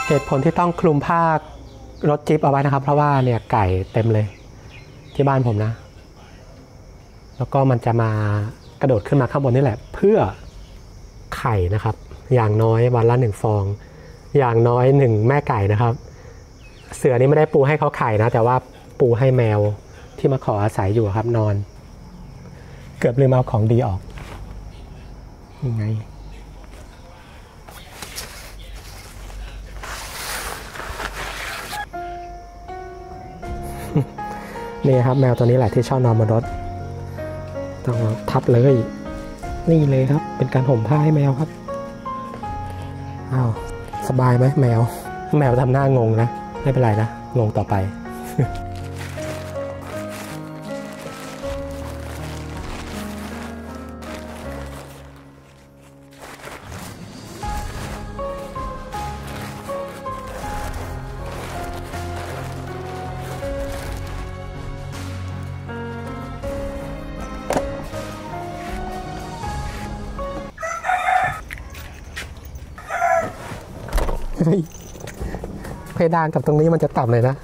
เหตุผลที่ต้องคลุมผ้ารถจิ๊บเอาไว้นะครับเพราะว่าเนี่ยไก่เต็มเลยที่บ้านผมนะแล้วก็มันจะมากระโดดขึ้นมาข้างบนนี่แหละเพื่อไข่นะครับอย่างน้อยวันละ1 ฟองอย่างน้อย1 แม่ไก่นะครับเสือนี่ไม่ได้ปูให้เขาไข่นะแต่ว่าปูให้แมวที่มาขออาศัยอยู่ครับนอนเกือบลืมเอาของดีออกยังไงนี่ครับแมวตัวนี้แหละที่ชอบนอนบนรถต้องทับเลยนี่เลยครับเป็นการห่มผ้าให้แมวครับอ้าวสบายไหมแมวทำหน้างงนะไม่เป็นไรนะงงต่อไป เพดานกับตรงนี้มันจะต่ำเลยนะ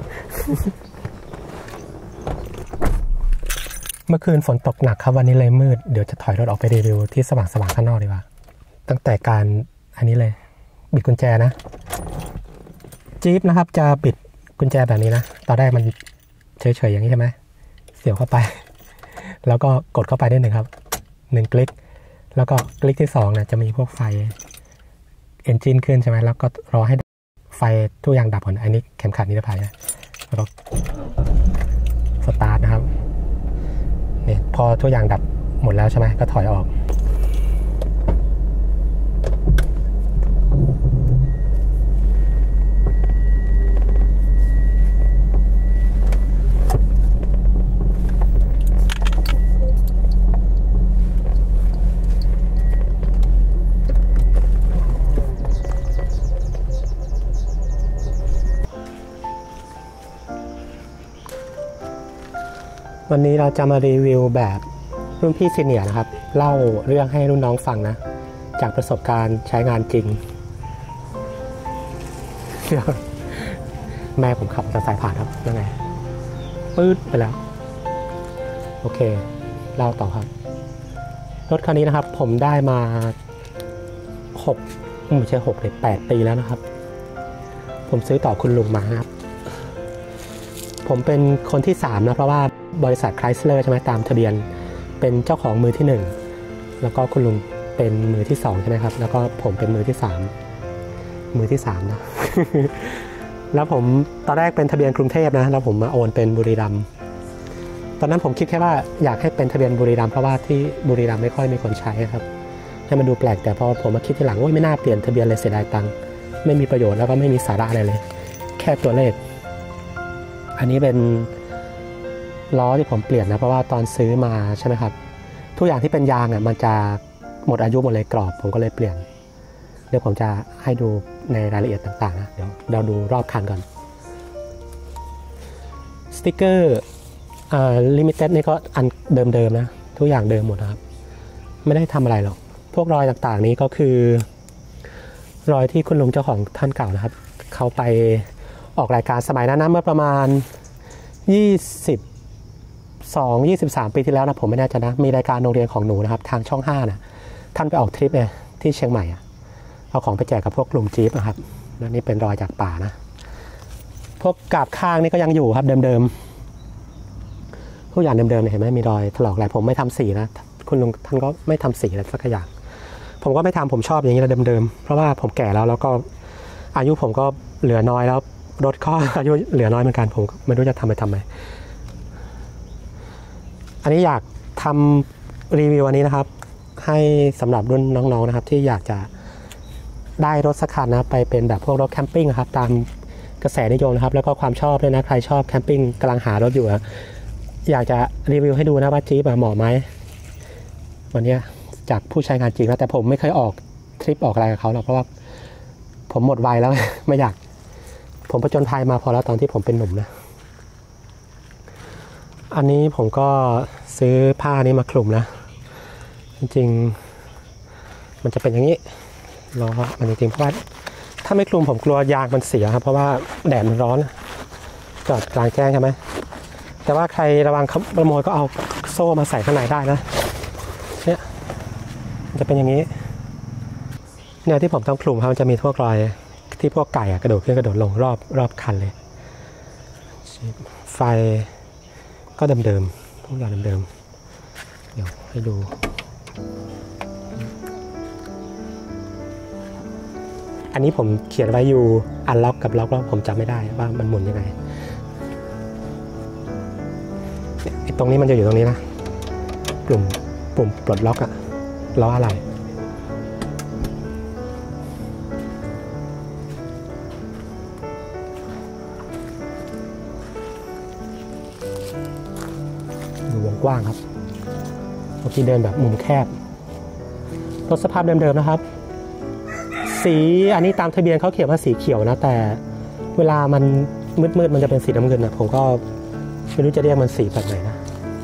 เมื่อคืนฝนตกหนักครับวันนี้เลยมืดเดี๋ยวจะถอยรถออกไปรีวิวที่สว่างข้างนอกดีกว่าตั้งแต่การอันนี้เลยบิดกุญแจนะจี๊ปนะครับจะบิดกุญแจแบบนี้นะตอนแรกมันเฉยๆอย่างนี้ใช่ไหมเสียบเข้าไปแล้วก็กดเข้าไปได้1 ครับ1 คลิกแล้วก็คลิกที่2เนี่ยจะมีพวกไฟเอนจินขึ้นใช่ไหมแล้วก็รอให้ไฟทุกอย่างดับก่อนอันนี้เข็มขัดนิรภัยนะแล้วก็สตาร์ทนะครับเนี่ยพอทุกอย่างดับหมดแล้วใช่ไหมก็ถอยออกวันนี้เราจะมารีวิวแบบรุ่นพี่ซีเนียร์นะครับเล่าเรื่องให้รุ่นน้องฟังนะจากประสบการณ์ใช้งานจริง แม่ผมขับจะสายผ่านครับยังไงปื๊ดไปแล้วโอเคเล่าต่อครับรถคันนี้นะครับผมได้มาไม่ใช่6เลย8 ปีแล้วนะครับผมซื้อต่อคุณลุงมาครับผมเป็นคนที่3นะเพราะว่าบริษัทไครสเลอร์ใช่ไหมตามทะเบียนเป็นเจ้าของมือที่1แล้วก็คุณลุงเป็นมือที่2ใช่ไหมครับแล้วก็ผมเป็นมือที่3นะ แล้วผมตอนแรกเป็นทะเบียนกรุงเทพนะแล้วผมมาโอนเป็นบุรีรัมย์ตอนนั้นผมคิดแค่ว่าอยากให้เป็นทะเบียนบุรีรัมย์เพราะว่าที่บุรีรัมย์ไม่ค่อยมีคนใช้ครับให้มันดูแปลกแต่พอผมมาคิดทีหลังว่าไม่น่าเปลี่ยนทะเบียนเลยเสียดายตังค์ไม่มีประโยชน์แล้วก็ไม่มีสาระอะไรเลยแค่ตัวเลขอันนี้เป็นล้อที่ผมเปลี่ยนนะเพราะว่าตอนซื้อมาใช่ไหมครับทุกอย่างที่เป็นยางอ่ะมันจะหมดอายุหมดเลยกรอบผมก็เลยเปลี่ยนเดี๋ยวผมจะให้ดูในรายละเอียดต่างๆนะเดี๋ยวเราดูรอบคันก่อนสติ๊กเกอร์ลิมิเต็ดนี่ก็อันเดิมๆนะทุกอย่างเดิมหมดนะครับไม่ได้ทำอะไรหรอกพวกรอยต่างๆนี้ก็คือรอยที่คุณลุงเจ้าของท่านเก่านะครับเขาไปออกรายการสมัยนั้นนะเมื่อประมาณ23 ปีที่แล้วนะผมไม่แน่ใจนะมีรายการโรงเรียนของหนูนะครับทางช่อง5นะท่านไปออกทริปเนี่ยที่เชียงใหม่เอาของไปแจกกับพวกกลุ่มจี๊ปนะครับแล้วนี่เป็นรอยจากป่านะพวกกาบข้างนี่ก็ยังอยู่ครับเดิมๆทุกอย่างเดิมๆเห็นไหมมีรอยถลอกอะไรผมไม่ทำสีนะคุณลุงท่านก็ไม่ทำสีอะไรสักอย่างผมก็ไม่ทำผมชอบอย่างนี้นะเดิมๆเพราะว่าผมแก่แล้วก็อายุผมก็เหลือน้อยแล้วรถก็อายุเหลือน้อยเหมือนกันผมไม่รู้จะทำไปทำไมอันนี้อยากทำรีวิวอันนี้นะครับให้สำหรับรุ่นน้องๆนะครับที่อยากจะได้รถสักคันนะไปเป็นแบบพวกรถแคมปิ้งครับตามกระแสนิยมนะครับแล้วก็ความชอบด้วยนะใครชอบแคมปิ้งกำลังหารถอยู่อยากจะรีวิวให้ดูนะว่าจี๊ปเหมาะไหมวันนี้จากผู้ใช้งานจริงนะแต่ผมไม่เคยออกทริปออกอะไรกับเขาหรอกเพราะว่าผมหมดวัยแล้ว ไม่อยากผมผจญภัยมาพอแล้วตอนที่ผมเป็นหนุ่มนะอันนี้ผมก็ซื้อผ้านี้มาคลุมนะจริงๆมันจะเป็นอย่างนี้ล้อมันจริงๆเพราะว่าถ้าไม่คลุมผมกลัวยางมันเสียครับเพราะว่าแดดมันร้อนจอดกลางแจ้งใช่ไหมแต่ว่าใครระวังขโมยก็เอาโซ่มาใส่ข้างในได้นะเนี่ยจะเป็นอย่างนี้เนี่ยที่ผมต้องคลุมครับมันจะมีพวกรอยที่พวกไก่กระโดดขึ้นกระโดดลงรอบคันเลยไฟก็เดิมๆทุกอย่างเดิมๆเดี๋ยวให้ดูอันนี้ผมเขียนไว้อยู่อันล็อกกับล็อกแล้วผมจำไม่ได้ว่ามันหมุนยังไงตรงนี้มันจะอยู่ตรงนี้นะปุ่มปลดล็อกอะล้ออะไรดูวงกว้างครับเมื่อกี้เดินแบบมุมแคบรถสภาพเดิมๆนะครับสีอันนี้ตามทะเบียนเขาเขียนว่าสีเขียวนะแต่เวลามันมืดๆมันจะเป็นสีน้ำเงินนะผมก็ไม่รู้จะเรียกมันสีแบบไหนนะ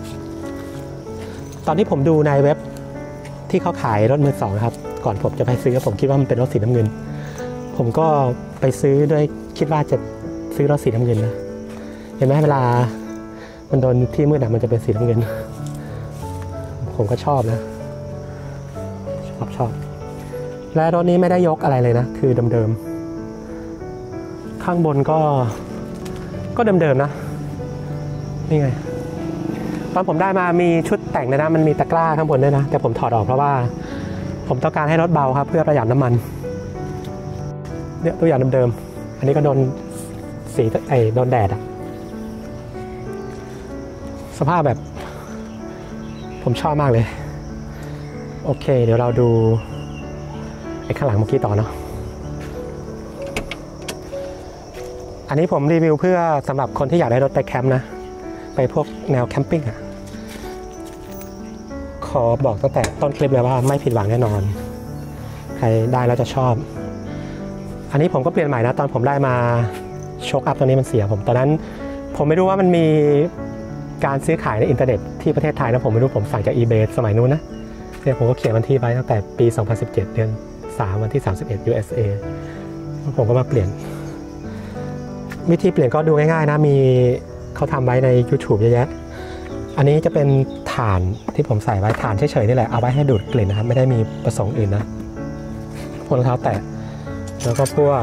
ตอนที่ผมดูในเว็บที่เขาขายรถมือสองครับก่อนผมจะไปซื้อผมคิดว่ามันเป็นรถสีน้ำเงินผมก็ไปซื้อด้วยคิดว่าจะซื้อรถสีน้ำเงินนะเห็นไหมเวลามันโดนที่มืดมันจะเป็นสีน้ำเงินผมก็ชอบนะชอบและรถนี้ไม่ได้ยกอะไรเลยนะคือเดิมๆข้างบนก็เดิมๆนะนี่ไงตอนผมได้มามีชุดแต่งนะมันมีตะกร้าข้างบนด้วยนะแต่ผมถอดออกเพราะว่าผมต้องการให้รถเบาครับเพื่อประหยัดน้ำมันเนี่ยตัวอย่างเดิมๆอันนี้ก็โดนสีโดนแดดอะสภาพแบบผมชอบมากเลยโอเคเดี๋ยวเราดูไอ้ข้างหลังเมื่อกี้ต่อเนาะอันนี้ผมรีวิวเพื่อสำหรับคนที่อยากได้รถไปแคมป์นะไปพวกแนวแคมปิ้งอะขอบอกตั้งแต่ต้นคลิปเลยว่าไม่ผิดหวังแน่นอนใครได้แล้วจะชอบอันนี้ผมก็เปลี่ยนใหม่นะตอนผมได้มาโชคอัพตัวนี้มันเสียผมตอนนั้นผมไม่รู้ว่ามันมีการซื้อขายในอินเทอร์เน็ตที่ประเทศไทยนะผมไม่รู้ผมสั่งจาก eBay สมัยนู้นนะเนี่ยผมก็เขียนวันที่ไว้ตั้งแต่ปี 2017 เดือน 3 วันที่ 31 USA ผมก็มาเปลี่ยนวิธีเปลี่ยนก็ดูง่ายๆนะมีเขาทำไว้ใน YouTube เยอะแยะอันนี้จะเป็นถ่านที่ผมใส่ไว้ถ่านเฉยๆนี่แหละเอาไว้ให้ดูดกลิ่นนะครับไม่ได้มีประสงค์อื่นนะพวกรองเท้าแตะแล้วก็พวก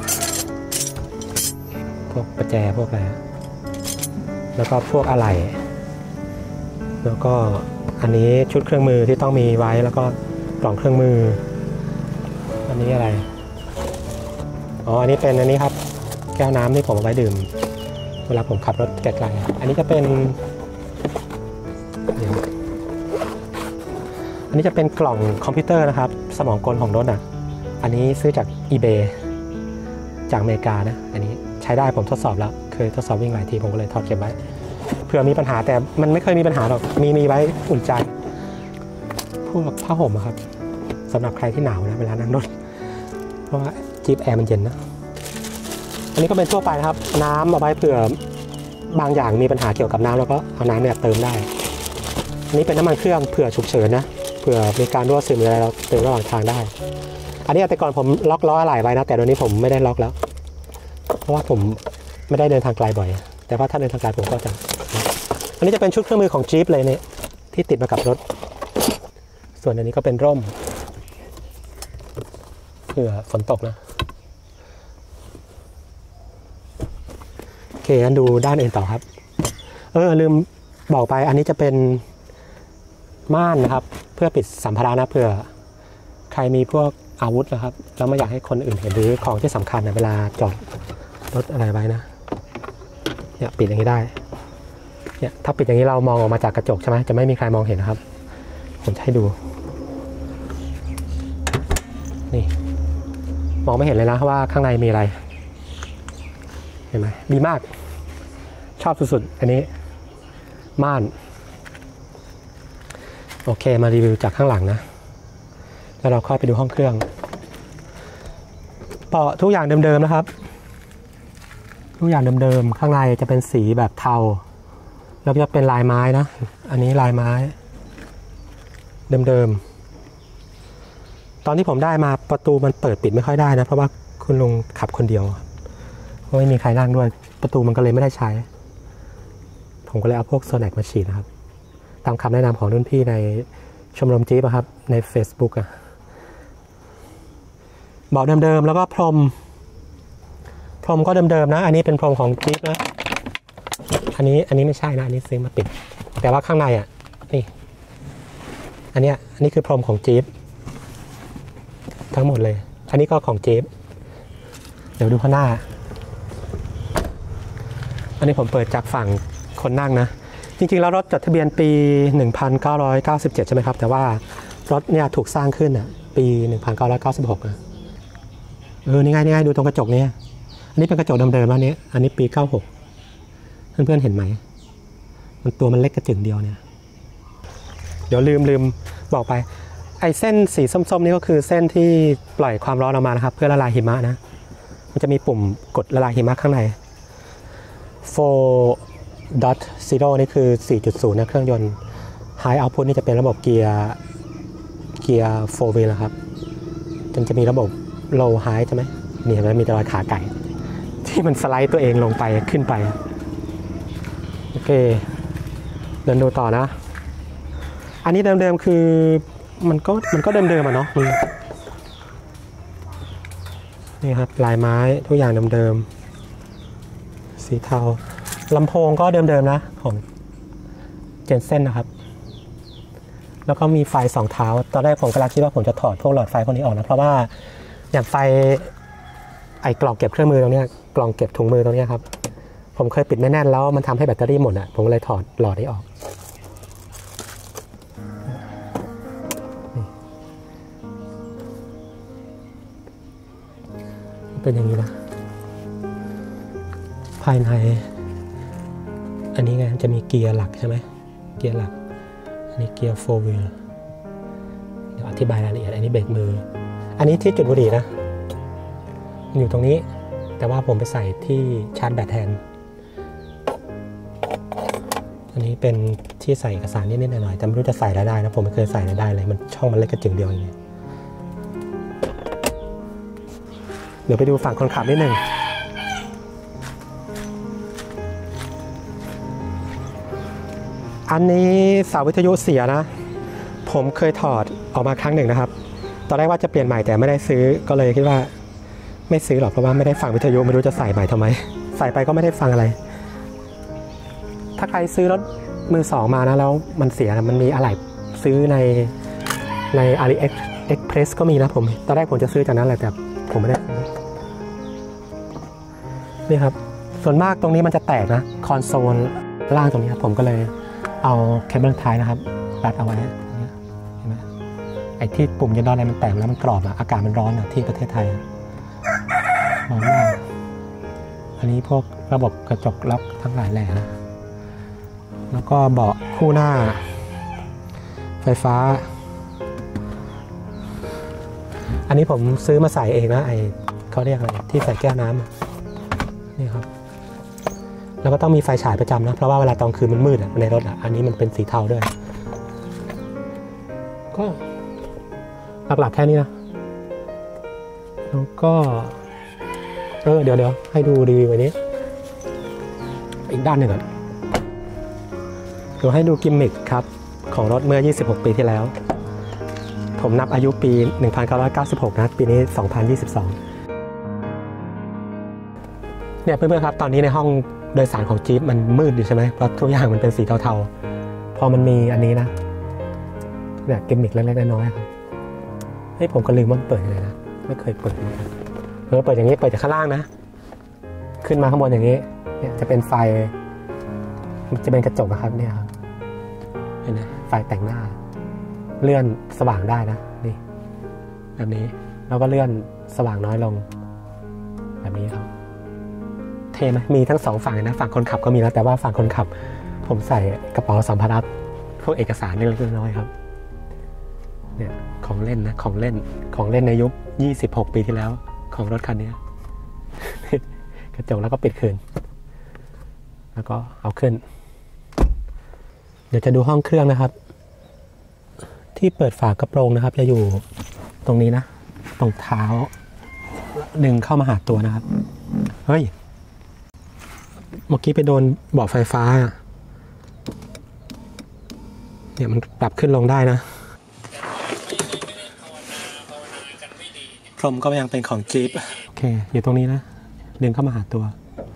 ประแจพวกอะไรแล้วก็พวกอะไหล่แล้วก็อันนี้ชุดเครื่องมือที่ต้องมีไว้แล้วก็กล่องเครื่องมืออันนี้อะไรอ๋ออันนี้เป็นอันนี้ครับแก้วน้ำที่ผมเอาไว้ดื่มเวลาผมขับรถไกลๆอันนี้จะเป็นอันนี้จะเป็นกล่องคอมพิวเตอร์นะครับสมองกลของรถอ่ะอันนี้ซื้อจาก eBay จากอเมริกานะอันนี้ใช้ได้ผมทดสอบแล้วเคยทดสอบวิ่งหลายทีผมก็เลยทอดเก็บไว้เผื่อมีปัญหาแต่มันไม่เคยมีปัญหาหรอกมีไว้อุ่นใจพวกผ้าห่มครับสำหรับใครที่หนาวนะเวลานั่งรถเพราะว่าจี๊ปแอร์มันเย็นนะอันนี้ก็เป็นทั่วไปนะครับน้ำเอาไว้เผื่อบางอย่างมีปัญหาเกี่ยวกับน้ำแล้วก็เอาน้ำเนี่ยเติมได้อันนี้เป็นน้ำมันเครื่องเผื่อฉุกเฉินนะเผื่อมีการรั่วซึมอะไรเราเติมระหว่างทางได้อันนี้แต่ก่อนผมล็อกล้ออะไหล่ไว้นะแต่ตอนนี้ผมไม่ได้ล็อกแล้วเพราะว่าผมไม่ได้เดินทางไกลบ่อยแต่ว่าถ้าเดินทางไกลผมก็จะอันนี้จะเป็นชุดเครื่องมือของจี๊ปเลยเนี่ยที่ติดมากับรถส่วนอันนี้ก็เป็นร่มเผื่อฝนตกนะโอเคงั้นดูด้านอื่นต่อครับลืมบอกไปอันนี้จะเป็นม่านนะครับเพื่อปิดสัมภาระนะเผื่อใครมีพวกอาวุธนะครับแล้วไม่อยากให้คนอื่นเห็นหรือของที่สำคัญนะเวลาจอดรถอะไรไว้นะเนี่ยปิดอย่างนี้ได้เนี่ยถ้าปิดอย่างนี้เรามองออกมาจากกระจกใช่ไหมจะไม่มีใครมองเห็นนะครับผมจะให้ดูนี่มองไม่เห็นเลยนะว่าข้างในมีอะไรเห็นไหมดีมากชอบสุดๆอันนี้ม่านโอเคมารีวิวจากข้างหลังนะแล้วเราค่อยไปดูห้องเครื่องเบาะทุกอย่างเดิมๆนะครับทุกอย่างเดิมๆข้างในจะเป็นสีแบบเทาแล้วจะเป็นลายไม้นะอันนี้ลายไม้เดิมๆตอนที่ผมได้มาประตูมันเปิดปิดไม่ค่อยได้นะเพราะว่าคุณลุงขับคนเดียวเพราะไม่มีใครนั่งด้วยประตูมันก็เลยไม่ได้ใช้ผมก็เลยเอาพวกโซแนกมาฉีดนะครับตามคำแนะนำของรุ่นพี่ในชมรมจี๊ปครับใน Facebook อะเบาะเดิมๆแล้วก็พรมก็เดิมๆนะอันนี้เป็นพรมของจี๊ปนะอันนี้ไม่ใช่นะอันนี้ซื้อมาปิดแต่ว่าข้างในอ่ะนี่อันนี้คือพรมของจี๊ปทั้งหมดเลยอันนี้ก็ของจี๊ปเดี๋ยวดูข้างหน้าอันนี้ผมเปิดจากฝั่งคนนั่งนะจริงๆแล้วรถจดทะเบียนปี 1997 ใช่ไหมครับแต่ว่ารถเนี่ยถูกสร้างขึ้นอ่ะปี 1996นะนี่ไงดูตรงกระจกนี้อันนี้เป็นกระจกเดิมๆแล้วนี้อันนี้ปี 96เพื่อนๆเห็นไหมมันตัวมันเล็กกระจึงเดียวเนี่ยเดี๋ยวลืมบอกไปไอ้เส้นสีส้มๆนี่ก็คือเส้นที่ปล่อยความร้อนออกมานะครับเพื่อละลายหิมะนะมันจะมีปุ่มกดละลายหิมะข้างใน 4.0 นี่คือ 4.0 นะเครื่องยนต์ High Output นี่จะเป็นระบบเกียร์ 4 wheel นะครับจะมีระบบ Low High ใช่ไหมนี่มันมีแต่รอยขาไก่ที่มันสไลด์ตัวเองลงไปขึ้นไปโอเคเดินดูต่อนะอันนี้เดิมๆคือมันก็เดิมๆอ่ะเนาะนี่ครับลายไม้ทุกอย่างเดิมๆสีเทาลำโพงก็เดิมๆนะของเจนเซ่นนะครับแล้วก็มีไฟ2 เท้าตอนแรกผมก็คิดว่าผมจะถอดพวกหลอดไฟพวกนี้ออกนะเพราะว่าอย่างไฟไอ้กล่องเก็บเครื่องมือตรงนี้กล่องเก็บถุงมือตรงนี้ครับผมเคยปิดไม่แน่นแล้วมันทำให้แบตเตอรี่หมดอ่ะผมเลยถอดหลอดนี้ออกเป็นอย่างนี้นะภายในอันนี้ไงจะมีเกียร์หลักใช่ไหมเกียร์หลักอันนี้เกียร์ 4 wheel เดี๋ยวอธิบายรายละเอียดอันนี้เบรกมืออันนี้ที่จุดบุหรี่นะอยู่ตรงนี้แต่ว่าผมไปใส่ที่ชาร์จแบตแทนอันนี้เป็นที่ใส่เอกสารนิดๆหน่อยๆแต่ไม่รู้จะใส่ได้นะผมไม่เคยใส่ได้เลยมันช่องมันเล็กกระจึงเดียวอย่างนี้เดี๋ยวไปดูฝั่งคนขับนิดหนึ่งอันนี้เสาวิทยุเสียนะผมเคยถอดออกมาครั้งหนึ่งนะครับตอนแรกว่าจะเปลี่ยนใหม่แต่ไม่ได้ซื้อก็เลยคิดว่าไม่ซื้อหรอกเพราะว่าไม่ได้ฟังวิทยุไม่รู้จะใส่ใหม่ทำไมใส่ไปก็ไม่ได้ฟังอะไรถ้าใครซื้อรถมือสองมานะแล้วมันเสียมันมีอะไหล่ซื้อใน AliExpress ก็มีนะผมตอนแรกผมจะซื้อจากนั้นแหละแต่ผมไม่ได้นี่ครับส่วนมากตรงนี้มันจะแตกนะคอนโซลล่างตรงนี้ผมก็เลยเอาเคเบิลไทป์นะครับรัดเอาไว้เห็นไหมไอ้ที่ปุ่มยันดอนอะไรมันแตกแล้วมันกรอบอะอากาศมันร้อนอะที่ประเทศไทยร้อนมากอันนี้พวกระบบกระจกล็อกทั้งหลายแหล่นะแล้วก็เบาะคู่หน้าไฟฟ้าอันนี้ผมซื้อมาใส่เองนะไอเขาเรียกอะไรที่ใส่แก้วน้ำนี่ครับแล้วก็ต้องมีไฟฉายประจำนะเพราะว่าเวลาตอนคืนมันมืดในรถอันนี้มันเป็นสีเทาด้วยก็หลักๆแค่นี้นะแล้วก็เดี๋ยวให้ดูรีวิวอันนี้อีกด้านหนึ่งก่อนเดี๋ยวให้ดูกิมมิคครับของรถเมื่อ26 ปีที่แล้วผมนับอายุปี 1996 นะปีนี้ 2022เนี่ยเพื่อนๆครับตอนนี้ในห้องโดยสารของจี๊ปมันมืดอยู่ใช่ไหมเพราะทุกอย่างมันเป็นสีเทาๆพอมันมีอันนี้นะแบบกิมมิคเล็กๆน้อยๆครับผมก็ลืมว่าเปิดยังไงนะไม่เคยเปิดเหมือนกันเปิดอย่างนี้เปิดจากข้างล่างนะขึ้นมาข้างบนอย่างนี้เนี่ยจะเป็นไฟจะเป็นกระจกนะครับเนี่ยครับเห็นไหมไฟแต่งหน้าเลื่อนสว่างได้นะนี่แบบนี้แล้วก็เลื่อนสว่างน้อยลงแบบนี้ครับเท่ไหมมีทั้ง2ฝั่งนะฝั่งคนขับก็มีแล้วแต่ว่าฝั่งคนขับผมใส่กระเป๋าสัมภาระพวกเอกสารเล็กๆน้อยๆครับเนี่ยของเล่นนะของเล่นในยุค26 ปีที่แล้วของรถคันนี้กระจกแล้วก็ปิดคืนแล้วก็เอาขึ้นเดี๋ยวจะดูห้องเครื่องนะครับที่เปิดฝากระโปรงนะครับจะอยู่ตรงนี้นะตรงเท้าดึงเข้ามาหาตัวนะครับเฮ้ยเมื่อกี้ไปโดนเบาะไฟฟ้าเนี่ยมันปรับขึ้นลงได้นะพรมก็ยังเป็นของจี๊ปโอเคอยู่ตรงนี้นะดึงเข้ามาหาตัว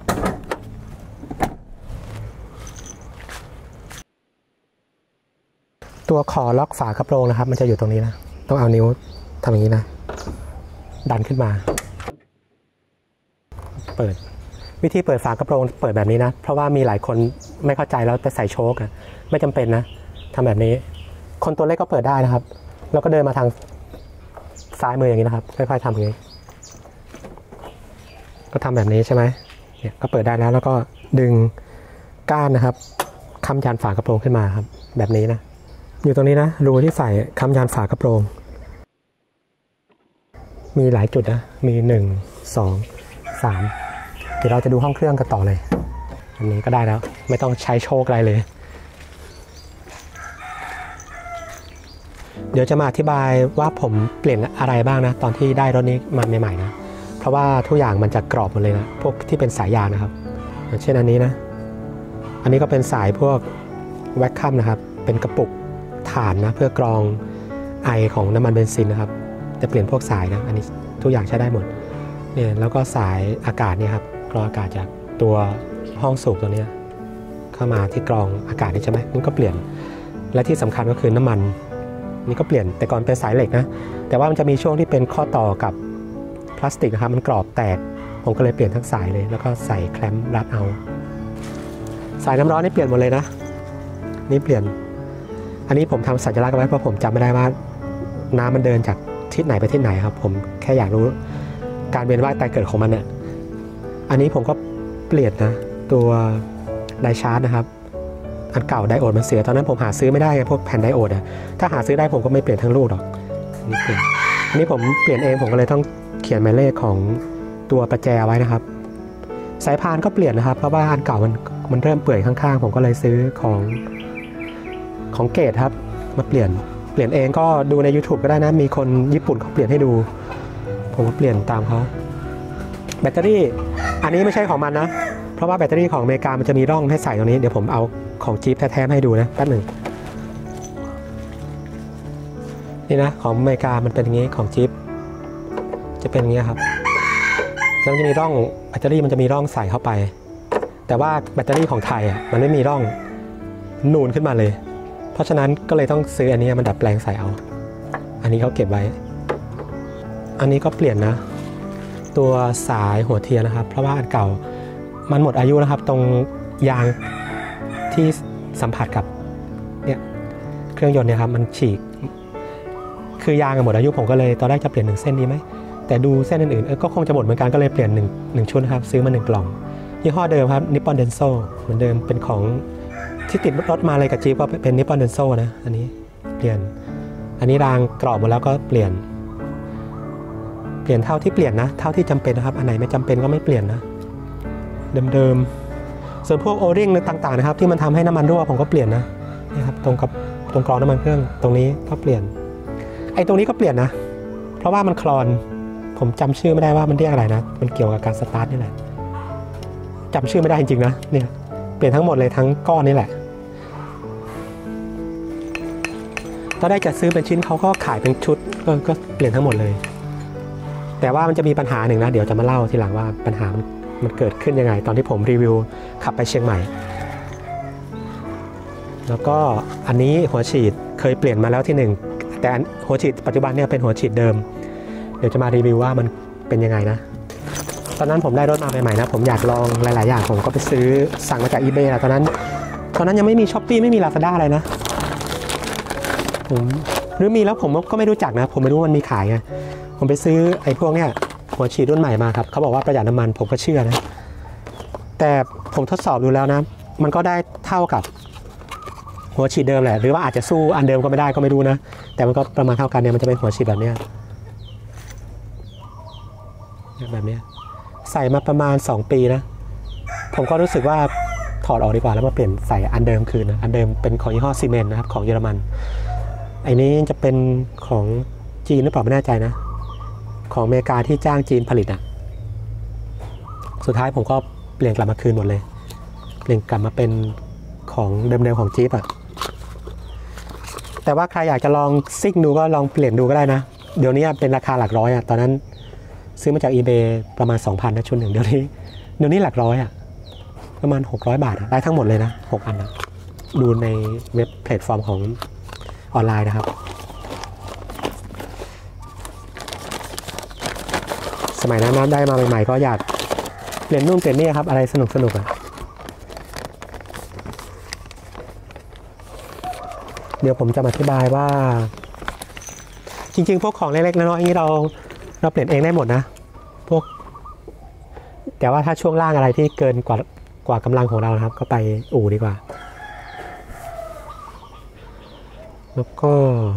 ขอล็อกฝากระโปรงนะครับมันจะอยู่ตรงนี้นะต้องเอานิ้วทำอย่างนี้นะดันขึ้นมาเปิดวิธีเปิดฝากระโปรงเปิดแบบนี้นะเพราะว่ามีหลายคนไม่เข้าใจแล้วไปใส่โชคอะไม่จำเป็นนะทำแบบนี้คนตัวเล็กก็เปิดได้นะครับแล้วก็เดินมาทางซ้ายมืออย่างนี้นะครับค่อยๆทำอย่างนี้ก็ทำแบบนี้ใช่ไหมเนี่ยก็เปิดได้แล้วก็ดึงก้านนะครับค้ำยันฝากระโปรงขึ้นมาครับแบบนี้นะอยู่ตรงนี้นะรูที่ใส่ค้ำยันฝากระโปรงมีหลายจุดนะมี1 2 3เดี๋ยวเราจะดูห้องเครื่องกันต่อเลยอันนี้ก็ได้แล้วไม่ต้องใช้โชคอะไรเลยเดี๋ยวจะมาอธิบายว่าผมเปลี่ยนอะไรบ้างนะตอนที่ได้รถนี้มาใหม่ๆนะเพราะว่าทุกอย่างมันจะกรอบหมดเลยนะพวกที่เป็นสายยางนะครับอย่างเช่นอันนี้นะอันนี้ก็เป็นสายพวกแวคคัมนะครับเป็นกระปุกถ่านนะเพื่อกรองไอของน้ำมันเบนซินนะครับจะเปลี่ยนพวกสายนะอันนี้ทุกอย่างใช้ได้หมดเนี่ยแล้วก็สายอากาศเนี่ยครับกรองอากาศจากตัวห้องสูบตัวนี้เข้ามาที่กรองอากาศนี่ใช่ไหมมันก็เปลี่ยนและที่สำคัญก็คือน้ำมันนี่ก็เปลี่ยนแต่ก่อนเป็นสายเหล็กนะแต่ว่ามันจะมีช่วงที่เป็นข้อต่อกับพลาสติกนะครับมันกรอบแตกผมก็เลยเปลี่ยนทั้งสายเลยแล้วก็ใส่แคลมรัดเอาสายน้ำร้อนนี่เปลี่ยนหมดเลยนะนี่เปลี่ยนอันนี้ผมทำสัญลักษณ์ไว้เพราะผมจำไม่ได้ว่าน้ำมันเดินจากทิศไหนไปทิศไหนครับผมแค่อยากรู้การเวียนว่ายตายเกิดของมันเนี่ยอันนี้ผมก็เปลี่ยนนะตัวไดชาร์จนะครับอันเก่าไดโอดมันเสียตอนนั้นผมหาซื้อไม่ได้ไงพวกแผ่นไดโอดอะถ้าหาซื้อได้ผมก็ไม่เปลี่ยนทั้งลูกหรอกนี่เปลี่ยนอันนี้ผมเปลี่ยนเองผมก็เลยต้องเขียนหมายเลขของตัวประแจไว้นะครับสายพานก็เปลี่ยนนะครับเพราะว่าอันเก่ามันเริ่มเปื่อยข้างๆผมก็เลยซื้อของเกรดครับมาเปลี่ยนเองก็ดูใน YouTube ก็ได้นะมีคนญี่ปุ่นเขาเปลี่ยนให้ดูผมก็เปลี่ยนตามเขาแบตเตอรี่อันนี้ไม่ใช่ของมันนะเพราะว่าแบตเตอรี่ของอเมริกามันจะมีร่องให้ใส่ตรงนี้เดี๋ยวผมเอาของจี๊ปแท้ๆให้ดูนะแป๊บหนึ่งนี่นะของอเมริกามันเป็นอย่างนี้ของจี๊ปจะเป็นอย่างนี้ครับแล้วมันจะมีร่องแบตเตอรี่มันจะมีร่องใส่เข้าไปแต่ว่าแบตเตอรี่ของไทยอ่ะมันไม่มีร่องนูนขึ้นมาเลยเพราะฉะนั้นก็เลยต้องซื้ออันนี้มันดัดแปลงใส่เอาอันนี้เขาเก็บไว้อันนี้ก็เปลี่ยนนะตัวสายหัวเทียนนะครับเพราะว่าอันเก่ามันหมดอายุนะครับตรงยางที่สัมผัสกับเนี่ยเครื่องยนต์เนี่ยครับมันฉีกคือยางหมดอายุผมก็เลยตอนแรกจะเปลี่ยน1เส้นดีไหมแต่ดูเส้นอื่นๆก็คงจะหมดเหมือนกันก็เลยเปลี่ยน1ชุดครับซื้อมา1กล่องยี่ห้อเดิมครับนิปปอนเดนโซเหมือนเดิมเป็นของที่ติดรถมาเลยกับจี๊ปก็เป็นนิปปอนเดนโซนะอันนี้เปลี่ยนอันนี้รางกรอบหมดแล้วก็เปลี่ยนเท่าที่เปลี่ยนนะเท่าที่จำเป็นนะครับอันไหนไม่จำเป็นก็ไม่เปลี่ยนนะเดิมๆส่วนพวกโอริงต่างๆนะครับที่มันทำให้น้ำมันรั่วผมก็เปลี่ยนนะนี่ครับตรงกรองน้ำมันเครื่องตรงนี้ก็เปลี่ยนไอ้ตรงนี้ก็เปลี่ยนนะเพราะว่ามันคลอนผมจำชื่อไม่ได้ว่ามันเรียกอะไรนะมันเกี่ยวกับการสตาร์ทนี่แหละจำชื่อไม่ได้จริงๆนะเนี่ยเปลี่ยนทั้งหมดเลยทั้งก้อนนี่แหละตอนแรกจะซื้อเป็นชิ้นเขาก็ขายเป็นชุดก็เปลี่ยนทั้งหมดเลยแต่ว่ามันจะมีปัญหาหนึ่งนะเดี๋ยวจะมาเล่าทีหลังว่าปัญหามันเกิดขึ้นยังไงตอนที่ผมรีวิวขับไปเชียงใหม่แล้วก็อันนี้หัวฉีดเคยเปลี่ยนมาแล้วที่1แต่หัวฉีดปัจจุบันเนี่ยเป็นหัวฉีดเดิมเดี๋ยวจะมารีวิวว่ามันเป็นยังไงนะตอนนั้นผมได้รถมาใหม่ๆนะผมอยากลองหลายๆอย่างผมก็ไปซื้อสั่งมาจาก eBay ตอนนั้นยังไม่มี Shopee ไม่มี Lazada อะไรนะผมหรือมีแล้วผมก็ไม่รู้จักนะผมไม่รู้มันมีขายไงผมไปซื้อไอ้พวกเนี้ยหัวฉีดรุ่นใหม่มาครับเขาบอกว่าประหยัดน้ำมันผมก็เชื่อนะแต่ผมทดสอบดูแล้วนะมันก็ได้เท่ากับหัวฉีดเดิมแหละหรือว่าอาจจะสู้อันเดิมก็ไม่ได้ก็ไม่รู้นะแต่มันก็ประมาณเท่ากันเนี่ยมันจะเป็นหัวฉีดแบบเนี้ยใส่มาประมาณ2 ปีนะผมก็รู้สึกว่าถอดออกดีกว่าแล้วมาเปลี่ยนใส่อันเดิมคืนนะอันเดิมเป็นของยี่ห้อซีเมนต์นะครับของเยอรมันไอ้นี้จะเป็นของจีนหรือเปล่าไม่แน่ใจนะของอเมริกาที่จ้างจีนผลิตอ่ะสุดท้ายผมก็เปลี่ยนกลับมาคืนหมดเลยเปลี่ยนกลับมาเป็นของเดิมๆของจี๊ปอ่ะแต่ว่าใครอยากจะลองซิ่งดูก็ลองเปลี่ยนดูก็ได้นะเดี๋ยวนี้เป็นราคาหลักร้อยอ่ะตอนนั้นซื้อมาจาก eBay ประมาณ 2,000 นะชุดหนึ่งเดี๋ยวนี้หลักร้อยอ่ะประมาณ600 บาทได้ทั้งหมดเลยนะ6 อันนะดูในเว็บแพลตฟอร์มของออนไลน์นะครับสมัยนั้นได้มาใหม่ๆก็อยากเปลี่ยนนู่นเปลี่ยนนี่ครับอะไรสนุกอ่ะเดี๋ยวผมจะมาอธิบายว่าจริงๆพวกของเล็กๆน้อยๆอย่างนี้เราเปลี่ยนเองได้หมดนะพวกแต่ว่าถ้าช่วงล่างอะไรที่เกินกว่ากำลังของเรานะครับก็ไปอู่ดีกว่าแล้วก็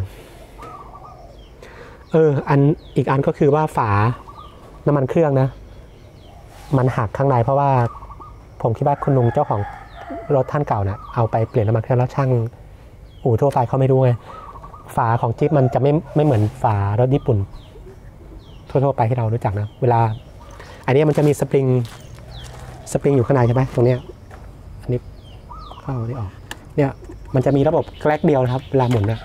อีกอันก็คือว่าฝาน้ำมันเครื่องนะมันหักข้างในเพราะว่าผมคิดว่าคุณลุงเจ้าของรถท่านเก่านะเอาไปเปลี่ยนน้ำมันเครื่องแล้วช่างอู่ทั่วไปเขาไม่รู้ไงฝาของจิ๊บมันจะไม่เหมือนฝารถญี่ปุ่นทั่วไปที่เรารู้จักนะเวลาอันนี้มันจะมีสปริงอยู่ข้างในใช่ไหมตรงเนี้ยอันนี้เข้านี่ออกเนี่ยมันจะมีระบบแกลกเดียวนะครับเวลาหมุน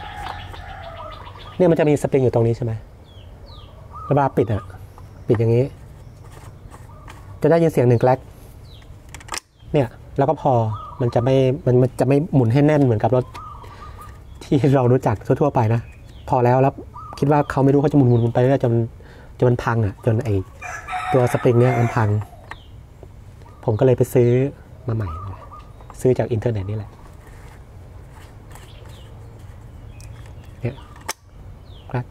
เนี่ยมันจะมีสปริงอยู่ตรงนี้ใช่ไหมเวลาปิดอย่างนี้จะได้ยินเสียง1 แกลกเนี่ยแล้วก็พอมันจะไม่หมุนให้แน่นเหมือนกับรถที่เรารู้จักทั่วไปนะพอแล้วคิดว่าเขาไม่รู้เขาจะหมุนไปเรื่อยจนมันพังจนไอตัวสปริงเนี่ยมันพังผมก็เลยไปซื้อมาใหม่ซื้อจากอินเทอร์เน็ตนี่แหละเนี่ยครับ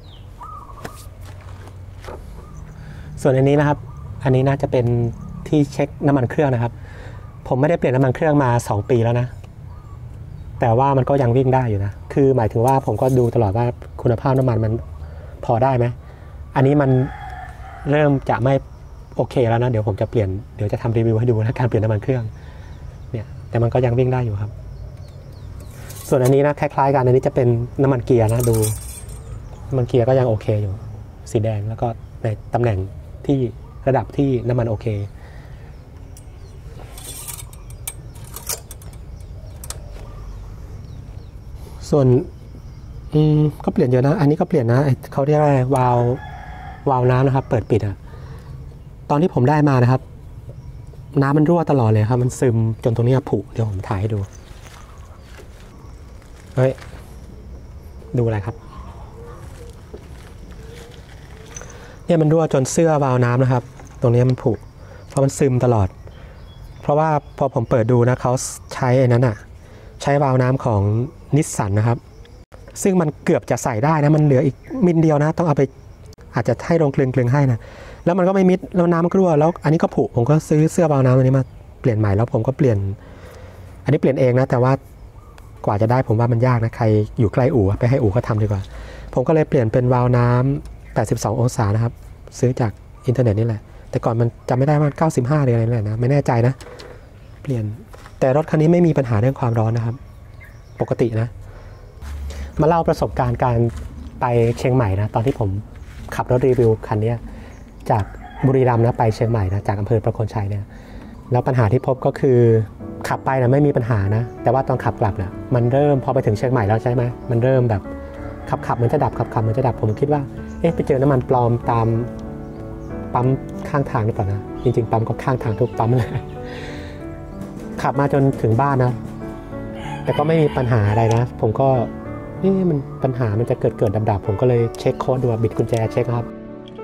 ส่วนอันนี้นะครับอันนี้น่าจะเป็นที่เช็คน้ำมันเครื่องนะครับผมไม่ได้เปลี่ยนน้ำมันเครื่องมา2 ปีแล้วนะแต่ว่ามันก็ยังวิ่งได้อยู่นะคือหมายถึงว่าผมก็ดูตลอดว่าคุณภาพน้ำมันมันพอได้ไหมอันนี้มันเริ่มจะไม่โอเคแล้วนะเดี๋ยวผมจะเปลี่ยนเดี๋ยวจะทำรีวิวให้ดูนะการเปลี่ยนน้ำมันเครื่องเนี่ยแต่มันก็ยังวิ่งได้อยู่ครับส่วนอันนี้นะคล้ายๆกันอันนี้จะเป็นน้ำมันเกียร์นะดูน้ำมันเกียร์ก็ยังโอเคอยู่สีแดงแล้วก็ในตำแหน่งที่ระดับที่น้ำมันโอเคส่วนก็เปลี่ยนเยอะนะอันนี้ก็เปลี่ยนนะเขาเรียกว่าวาล์วน้ำนะครับเปิดปิดตอนที่ผมได้มานะครับน้ำมันรั่วตลอดเลยครับมันซึมจนตรงนี้ผุเดี๋ยวผมถ่ายให้ดูเฮ้ยดูอะไรครับเนี่ยมันรั่วจนเสื้อวาล์วน้ำนะครับตรงนี้มันผุเพราะมันซึมตลอดเพราะว่าพอผมเปิดดูนะเขาใช้ไอ้นั้นใช้วาล์วน้ำของนิสสันนะครับซึ่งมันเกือบจะใส่ได้นะมันเหลืออีกมิลเดียวนะต้องเอาไปอาจจะให้ลงกลึงให้นะแล้วมันก็ไม่มิดแล้วน้ำมันก็รั่วแล้วอันนี้ก็ผุผมก็ซื้อเสื้อบางน้ำอันนี้มาเปลี่ยนใหม่แล้วผมก็เปลี่ยนอันนี้เปลี่ยนเองนะแต่ว่ากว่าจะได้ผมว่ามันยากนะใครอยู่ใกล้อู่ไปให้อู่เขาทำดีกว่าผมก็เลยเปลี่ยนเป็นวาล์วน้ำ82 องศานะครับซื้อจากอินเทอร์เน็ตนี่แหละแต่ก่อนมันจำไม่ได้ว่า95หรืออะไรนี่แหละนะไม่แน่ใจนะเปลี่ยนแต่รถคันนี้ไม่มีปัญหาเรื่องความร้อนนะครับปกตินะมาเล่าประสบการณ์การไปเชียงใหม่นะตอนที่ผมขับรถรีวิวคันนี้จากบุรีรัมย์นะไปเชียงใหม่นะจากอำเภอประโคนชัยเนี่ยแล้วปัญหาที่พบก็คือขับไปนะไม่มีปัญหานะแต่ว่าตอนขับกลับนะมันเริ่มพอไปถึงเชียงใหม่แล้วใช่ไหมมันเริ่มแบบขับมันจะดับขับมันจะดับผมคิดว่าไปเจอน้ำมันปลอมตามปั๊มข้างทางหรือเปล่านะจริงๆปั๊มก็ข้างทางทุกปั๊มเลยขับมาจนถึงบ้านนะแต่ก็ไม่มีปัญหาอะไรนะผมก็มันปัญหามันจะเกิดดับผมก็เลยเช็คโค้ดดูบิดกุญแจเช็คครับ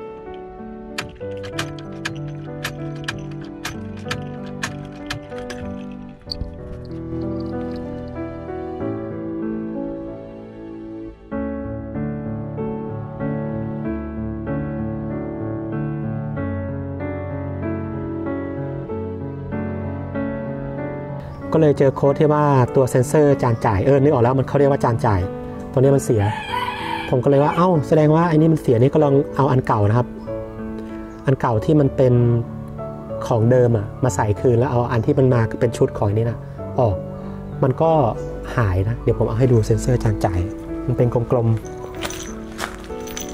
ก็เลยเจอโค้ดที่ว่าตัวเซ็นเซอร์จานจ่ายนึกออกแล้วมันเขาเรียกว่าจานจ่ายตัวนี้มันเสียผมก็เลยว่าแสดงว่าไอ้นี่มันเสียนี่ก็ลองเอาอันเก่านะครับอันเก่าที่มันเป็นของเดิมมาใส่คืนแล้วเอาอันที่มันมาเป็นชุดของนี้นะออกมันก็หายนะเดี๋ยวผมเอาให้ดูเซ็นเซอร์จานจ่ายมันเป็นกลมๆ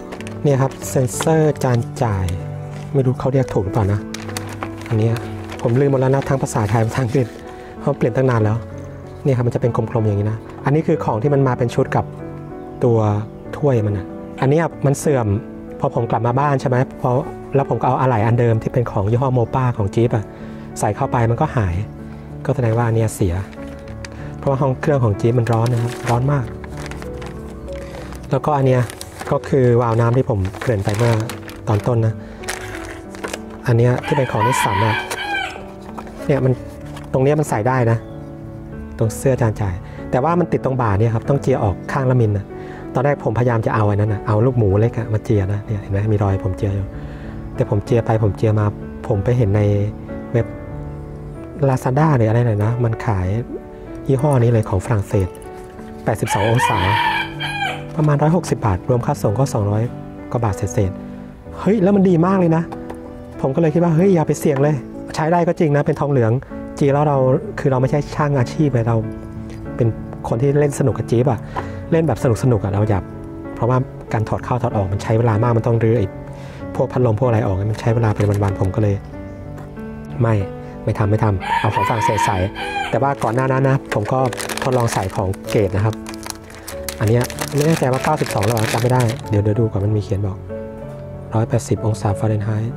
เนี่ยครับเซ็นเซอร์จานจ่ายไม่รู้เขาเรียกถูกหรือเปล่านะอันนี้ผมลืมหมดแล้วนะทั้งภาษาไทยภาษาอังกฤษเขาเปลี่ยนตั้งนานแล้วเนี่ยครับมันจะเป็นกลมๆอย่างนี้นะอันนี้คือของที่มันมาเป็นชุดกับตัวถ้วยมันนะอันนี้มันเสื่อมพอผมกลับมาบ้านใช่ไหมพอแล้วผมก็เอาอะไหล่อันเดิมที่เป็นของยี่ห้อโมป้าของจี๊ปใส่เข้าไปมันก็หายก็แสดงว่าเนี่ยเสียเพราะว่าห้องเครื่องของจี๊ปมันร้อนนะครับร้อนมากแล้วก็อันเนี้ยก็คือวาล์วน้ำที่ผมเกริ่นไปเมื่อตอนต้นนะอันเนี้ยที่เป็นของนิสสันนะเนี่ยมันตรงเนี้ยมันใส่ได้นะตรงเสื้อจานจ่ายแต่ว่ามันติดตรงบ่าเนี่ยครับต้องเจียออกข้างละมิลนะตอนแรกผมพยายามจะเอาไอ้นั้นนะเอาลูกหมูเล็กมาเจียนะเนี่ยเห็นไหมมีรอยผมเจียอยู่แต่ผมเจียไปผมเจียมาผมไปเห็นในเว็บ Lazada หรืออะไรหน่อยนะมันขายยี่ห้อนี้เลยของฝรั่งเศส82องศาประมาณ160 บาทรวมค่าส่งก็200 กว่าบาทเศษเฮ้ยแล้วมันดีมากเลยนะผมก็เลยคิดว่าเฮ้ยอย่าไปเสี่ยงเลยใช้ได้ก็จริงนะเป็นทองเหลืองจีแล้วเราคือเราไม่ใช่ช่างอาชีพเลยเราเป็นคนที่เล่นสนุกกับจี๊บเล่นแบบสนุกเราอยากเพราะว่าการถอดเข้าถอดออกมันใช้เวลามากมันต้องรื้อไอ้พวกพัดลมพวกอะไรออกมันใช้เวลาเป็นวันๆผมก็เลยไม่ทำเอาของฝรั่งเศสใส่แต่ว่าก่อนหน้านั้นนะผมก็ทดลองใส่ของเกรดนะครับอันนี้ไม่แน่ใจว่า92หรือเปล่าจำไม่ได้เดี๋ยวดูก่อนมันมีเขียนบอก180 องศาฟาเรนไฮต์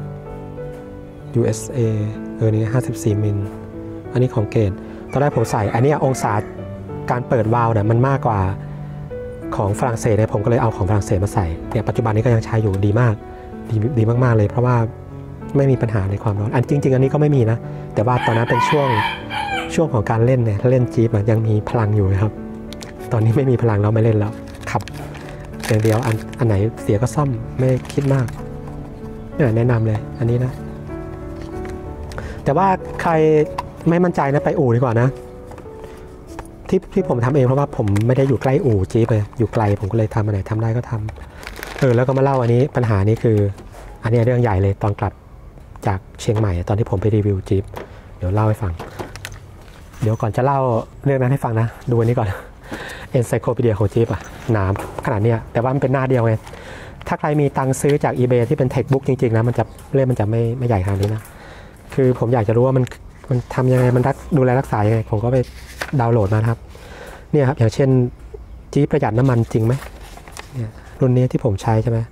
USA นี่54 มิลอันนี้ของเกรดตอนแรกผมใส่อันนี้องศาการเปิดวาล์วเนี่ยมันมากกว่าของฝรั่งเศสเนี่ยผมก็เลยเอาของฝรั่งเศสมาใส่เนี่ยปัจจุบันนี้ก็ยังใช้อยู่ดีมากดีมากๆเลยเพราะว่าไม่มีปัญหาในความร้อนจริงอันนี้ก็ไม่มีนะแต่ว่าตอนนั้นเป็นช่วงของการเล่นเนี่ยเล่นจี๊ปยังมีพลังอยู่ครับตอนนี้ไม่มีพลังแล้วไม่เล่นแล้วขับอย่างเดียวอันไหนเสียก็ซ่อมไม่คิดมากแนะนำเลยอันนี้นะแต่ว่าใครไม่มั่นใจนะไปอู่ดีกว่านะที่ผมทำเองเพราะว่าผมไม่ได้อยู่ใกล้อู่จี๊ปเลยอยู่ไกลผมก็เลยทำอันไหนทำได้ก็ทำแล้วก็มาเล่าอันนี้ปัญหานี้คืออันนี้เรื่องใหญ่เลยตอนกลับจากเชียงใหม่ตอนที่ผมไปรีวิวจี๊ปเดี๋ยวเล่าให้ฟังเดี๋ยวก่อนจะเล่าเรื่องนั้นให้ฟังนะดูอันนี้ก่อนEncyclopedia ของจี๊ปหนาขนาดนี้แต่ว่ามันเป็นหน้าเดียวไงถ้าใครมีตังค์ซื้อจาก eBay ที่เป็น textbook จริงๆนะมันจะไม่ใหญ่ขนาดนี้นะคือผมอยากจะรู้ว่ามันทำยังไงมันดูแลรักษายังไงผมก็ไปดาวน์โหลดมาครับเนี่ยครับอย่างเช่นจี๊ปประหยัดน้ำมันจริงไหมเนี่ยรุ่นนี้ที่ผมใช้ใช่ไหม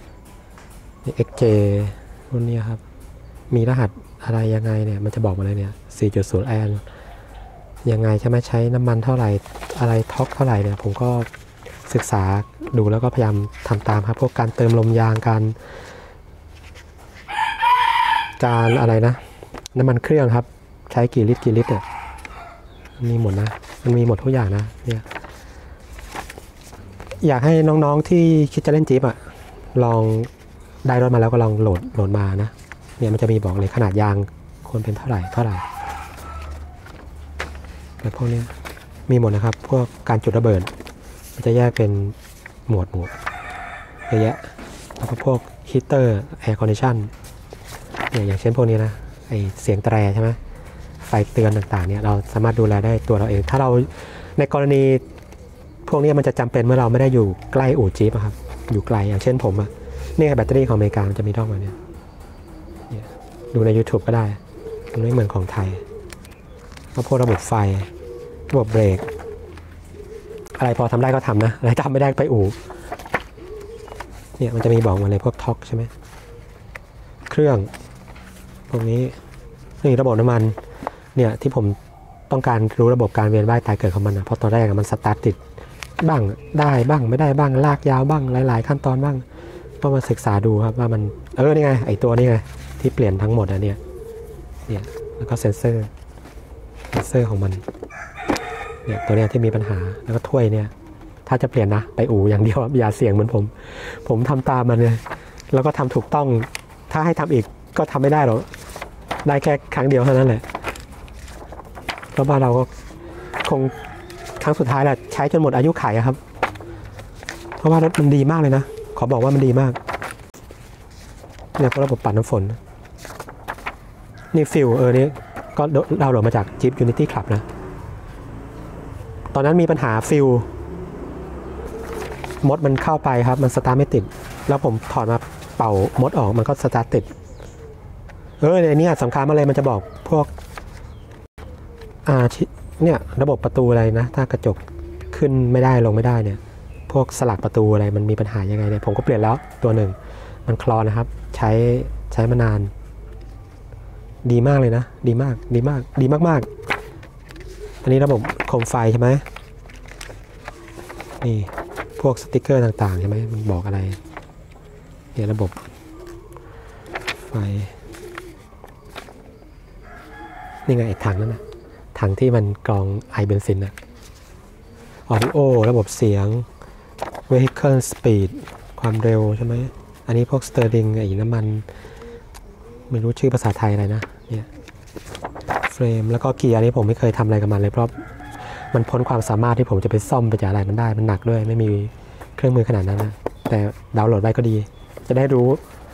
XJ รุ่นนี้ครับมีรหัสอะไรยังไงเนี่ยมันจะบอกมาเลยเนี่ย 4.0 แอนยังไงใช่ไหมใช้น้ำมันเท่าไหร่อะไรท็อกเท่าไหร่เนี่ยผมก็ศึกษาดูแล้วก็พยายามทำตามครับพวกการเติมลมยางการอะไรนะน้ำมันเครื่องครับใช้กี่ลิตรเนี่ยมีหมดนะมันมีหมดทุกอย่างนะเนี่ยอยากให้น้องๆที่คิดจะเล่นจี๊ปลองได้รถมาแล้วก็ลองโหลดมานะเนี่ยมันจะมีบอกเลยขนาดยางควรเป็นเท่าไหร่แบบพวกนี้มีหมดนะครับพวกการจุดระเบิดมันจะแยกเป็นหมวดเยอะแยะแล้วก็พวกฮีเตอร์แอร์คอนดิชันเนี่ยอย่างเช่นพวกนี้นะไอเสียงแตรใช่ไหมไฟเตือนต่างๆเนี่ยเราสามารถดูแลได้ตัวเราเองถ้าเราในกรณีพวกนี้มันจะจำเป็นเมื่อเราไม่ได้อยู่ใกล้อู่จี๊ปครับอยู่ไกลอย่างเช่นผมนี่แบตเตอรี่ของอเมริกามันจะมีร่องแบบนี้ดูใน YouTube ก็ได้มันไม่เหมือนของไทยแล้วพวกระบบไฟระบบเบรกอะไรพอทำได้ก็ทำนะอะไรทำไม่ได้ไปอู่เนี่ยมันจะมีบอกมาเลยพวกท็อกใช่ไหมเครื่องพวกนี้นี่ระบบน้ำมันเนี่ยที่ผมต้องการรู้ระบบการเวียนว่ายตายเกิดของมันนะเพราะตอนแรกมันสตาร์ทติดบ้างได้บ้างไม่ได้บ้างลากยาวบ้างหลายๆขั้นตอนบ้างก็มาศึกษาดูครับว่ามันนี่ไงไอตัวนี้ไงที่เปลี่ยนทั้งหมดเนี่ยแล้วก็เซ็นเซอร์ของมันเนี่ยตัวเนี้ยที่มีปัญหาแล้วก็ถ้วยเนี่ยถ้าจะเปลี่ยนนะไปอู่อย่างเดียวอย่าเสี่ยงเหมือนผมทำตามมันเลยแล้วก็ทำถูกต้องถ้าให้ทำอีกก็ทำไม่ได้หรอกได้แค่ครั้งเดียวเท่านั้นแหละเพราะว่าเราก็คงครั้งสุดท้ายแหละใช้จนหมดอายุขัยครับเพราะว่ารถมันดีมากเลยนะขอบอกว่ามันดีมากเนี่ยก็ระบบปัดน้ำฝนนี่ฟิลนี่ก็ดาวน์โหลดมาจาก Jeep Unity Club นะตอนนั้นมีปัญหาฟิลมดมันเข้าไปครับมันสตาร์ทไม่ติดแล้วผมถอดมาเป่ามดออกมันก็สตาร์ทติดในนี้สำคัญมาเลยมันจะบอกพวกเนี่ยระบบประตูอะไรนะถ้ากระจกขึ้นไม่ได้ลงไม่ได้เนี่ยพวกสลักประตูอะไรมันมีปัญหายังไงเนี่ยผมก็เปลี่ยนแล้วตัวหนึ่งมันคลอนนะครับใช้มานานดีมากเลยนะดีมากอันนี้ระบบโคมไฟใช่ไหมนี่พวกสติ๊กเกอร์ต่างๆใช่ไหมมันบอกอะไรเนี่ยระบบไฟนี่ไงไอ้ถังนั่นนะถังที่มันกรองไอเบนซินนะออดิโอระบบเสียง vehicle speed ความเร็วใช่ไหมอันนี้พวกสเตอร์ลิงไอ้น้ำมันไม่รู้ชื่อภาษาไทยอะไรนะเนี่ยเฟรมแล้วก็เกียร์นี้ผมไม่เคยทำอะไรกับมันเลยเพราะมันพ้นความสามารถที่ผมจะไปซ่อมไปจ่ายอะไรมันได้มันหนักด้วยไม่มีเครื่องมือขนาดนั้นนะแต่ดาวน์โหลดไว้ก็ดีจะได้รู้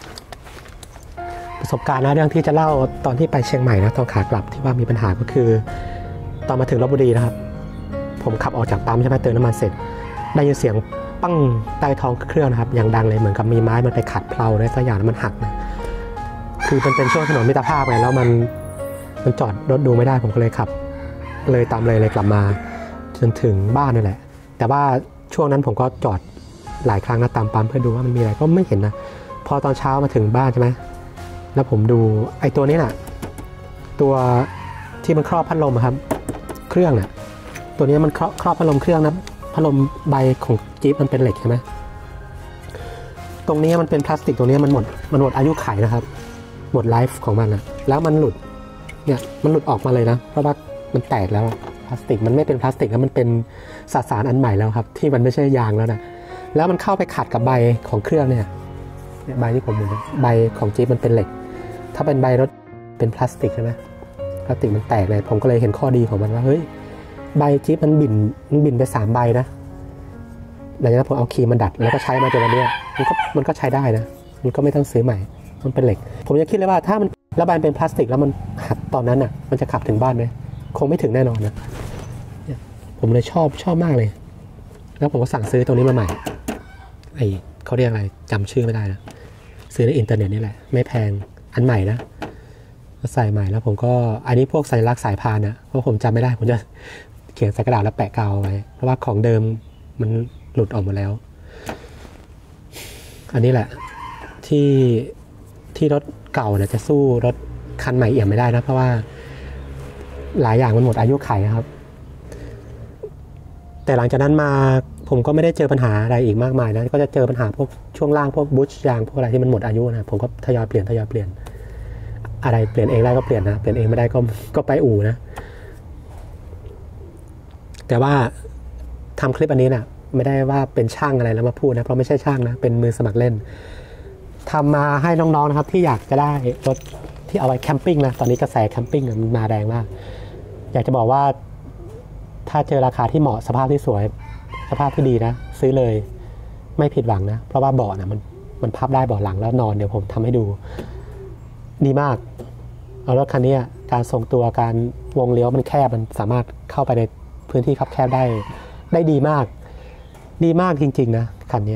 ประสบการณ์นะเรื่องที่จะเล่าตอนที่ไปเชียงใหม่นะตอนขากลับที่ว่ามีปัญหาก็คือตอนมาถึงลพบุรีนะครับผมขับออกจากปั๊มใช่ไหมเติมน้ำมันเสร็จได้ยินเสียงปั้งใต้ท้องเครื่องนะครับอย่างดังเลยเหมือนกับมีไม้มันไปขัดเพลาได้สักอย่างแล้วมันหักนะคือมันเป็นช่วงถนนมิตรภาพไงแล้วมันจอดรถดูไม่ได้ผมก็เลยขับเลยตามเลยกลับมาจนถึงบ้านนี่แหละแต่ว่าช่วงนั้นผมก็จอดหลายครั้งนะตามปั๊มเพื่อดูว่ามันมีอะไรก็ไม่เห็นนะพอตอนเช้ามาถึงบ้านใช่ไหมแล้วผมดูไอ้ตัวนี้น่ะตัวที่มันครอบพัดลมครับเครื่องน่ะตัวนี้มันครอบพัดลมเครื่องนะพัดลมใบของจี๊ปมันเป็นเหล็กใช่ไหมตรงนี้มันเป็นพลาสติกตรงนี้มันหมดอายุขัยนะครับหมดไลฟ์ของมันนะแล้วมันหลุดเนี่ยมันหลุดออกมาเลยนะเพราะว่ามันแตกแล้วพลาสติกมันไม่เป็นพลาสติกแล้วมันเป็นสสารอันใหม่แล้วครับที่มันไม่ใช่ยางแล้วนะแล้วมันเข้าไปขัดกับใบของเครื่องเนี่ยใบที่ผมหมุนใบของจี๊ปมันเป็นเหล็กถ้าเป็นใบรถเป็นพลาสติกใช่ไหมพลาสติกมันแตกเลยผมก็เลยเห็นข้อดีของมันว่าเฮ้ยใบจี๊ปมันบินไป3ใบนะหลังจากนั้นผมเอาครีมมาดัดแล้วก็ใช้มาจนวันนี้มันก็ใช้ได้นะมันก็ไม่ต้องซื้อใหม่มันเป็นเหล็กผมยังคิดเลยว่าถ้ามันแล้วใบเป็นพลาสติกแล้วมันหักตอนนั้นอ่ะมันจะขับถึงบ้านไหมคงไม่ถึงแน่นอนนะผมเลยชอบมากเลยแล้วผมก็สั่งซื้อตัวนี้มาใหม่เขาเรียกอะไรจำชื่อไม่ได้นะซื้อในอินเทอร์เน็ตนี่แหละไม่แพงอันใหม่นะก็ใส่ใหม่แล้วผมก็อันนี้พวกสัญลักษณ์สายพานนะเพราะผมจำไม่ได้ผมจะเขียนใส่กระดาษแล้วแปะกาวไว้เพราะว่าของเดิมมันหลุดออกมาแล้วอันนี้แหละที่รถเก่าเนี่ยจะสู้รถคันใหม่เอี่ยมไม่ได้นะเพราะว่าหลายอย่างมันหมดอายุขัยครับแต่หลังจากนั้นมาผมก็ไม่ได้เจอปัญหาอะไรอีกมากมายนะก็จะเจอปัญหาพวกช่วงล่างพวกบูชยางพวกอะไรที่มันหมดอายุนะผมก็ทยอยเปลี่ยนอะไรเปลี่ยนเองได้ก็เปลี่ยนนะเปลี่ยนเองไม่ได้ก็ไปอู่นะแต่ว่าทำคลิปอันนี้นะไม่ได้ว่าเป็นช่างอะไรแล้วมาพูดนะเพราะไม่ใช่ช่างนะเป็นมือสมัครเล่นทำมาให้น้องๆนะครับที่อยากจะได้รถที่เอาไว้แคมปิ้งนะตอนนี้กระแสแคมปิ้งมันมาแรงมากอยากจะบอกว่าถ้าเจอราคาที่เหมาะสภาพที่สวยสภาพที่ดีนะซื้อเลยไม่ผิดหวังนะเพราะว่าเบาะนะมันพับได้เบาะหลังแล้วนอนเดี๋ยวผมทำให้ดูดีมากเอารถคันนี้การทรงตัวการวงเลี้ยวมันแคบมันสามารถเข้าไปในพื้นที่คับแคบได้ดีมากจริงๆนะคันนี้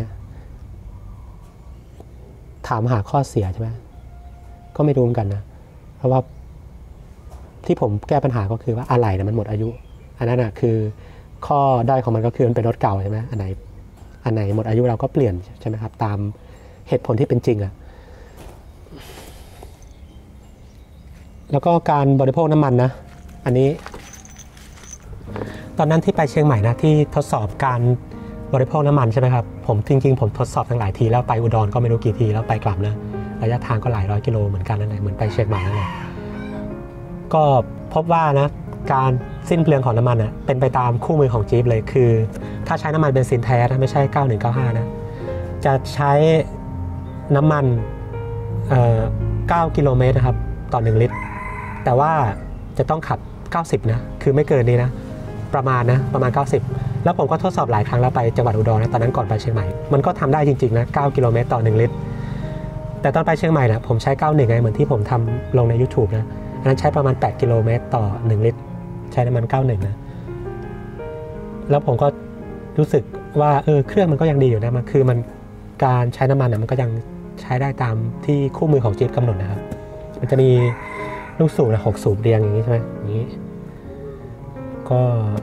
ถามหาข้อเสียใช่ไหมก็ไม่รู้เหมือนกันนะเพราะว่าที่ผมแก้ปัญหาก็คือว่าอะไหล่นะมันหมดอายุอันนั้นนะคือข้อด้อยของมันก็คือมันเป็นรถเก่าใช่ไหมอันไหนหมดอายุเราก็เปลี่ยนใช่ไหมครับตามเหตุผลที่เป็นจริงแล้วก็การบริโภคน้ำมันนะอันนี้ตอนนั้นที่ไปเชียงใหม่นะที่ทดสอบการบริโภคน้ำมันใช่ไหมครับผมจริงๆผมทดสอบทั้งหลายทีแล้วไปอุดรก็ไม่รู้กี่ทีแล้วไปกลับนะระยะทางก็หลายร้อยกิโลเหมือนกันนั่นแหละเหมือนไปเชียงใหม่นั่นแหละก็พบว่านะการสิ้นเปลืองของน้ำมันเป็นไปตามคู่มือของจี๊ปเลยคือถ้าใช้น้ำมันเบนซินแท้นะไม่ใช่9195นะจะใช้น้ำมัน9 กิโลเมตรนะครับต่อ1ลิตรแต่ว่าจะต้องขับ90นะคือไม่เกินนี้นะประมาณ90แล้วผมก็ทดสอบหลายครั้งแล้วไปจังหวัดอุดรนะตอนนั้นก่อนไปเชียงใหม่มันก็ทำได้จริงๆนะ9 กิโลเมตรต่อ1ลิตรแต่ตอนไปเชียงใหม่นะผมใช้91ไงเหมือนที่ผมทำลงใน YouTube นะอันนั้นใช้ประมาณ8 กิโลเมตรต่อ1ลิตรใช้น้ำมัน91นะแล้วผมก็รู้สึกว่าเครื่องมันก็ยังดีอยู่นะมันคือมันการใช้น้ำมันมันก็ยังใช้ได้ตามที่คู่มือของจี๊ปกำหนดนะครับมันจะมีลูกสูบนะ6 สูบเรียงอย่างนี้ใช่ไหมอย่างนี้ก็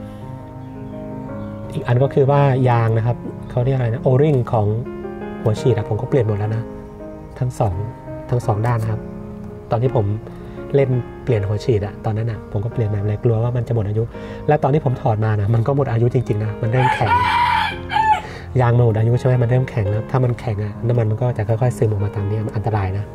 อีกอันก็คือว่ายางนะครับเขาเรียกอะไรนะโอริงของหัวฉีดผมก็เปลี่ยนหมดแล้วนะทั้งสองด้านนะครับตอนที่ผมเล่นเปลี่ยนหัวฉีดตอนนั้นผมก็เปลี่ยนแบบเลยกลัวว่ามันจะหมดอายุและตอนที่ผมถอดมานะมันก็หมดอายุจริงๆนะมันเริ่มแข็งยางมันหมดอายุใช่ไหมมันเริ่มแข็งแล้วถ้ามันแข็งน้ำมันก็จะค่อยๆซึมออกมาตามนี้มันอันตรายนะ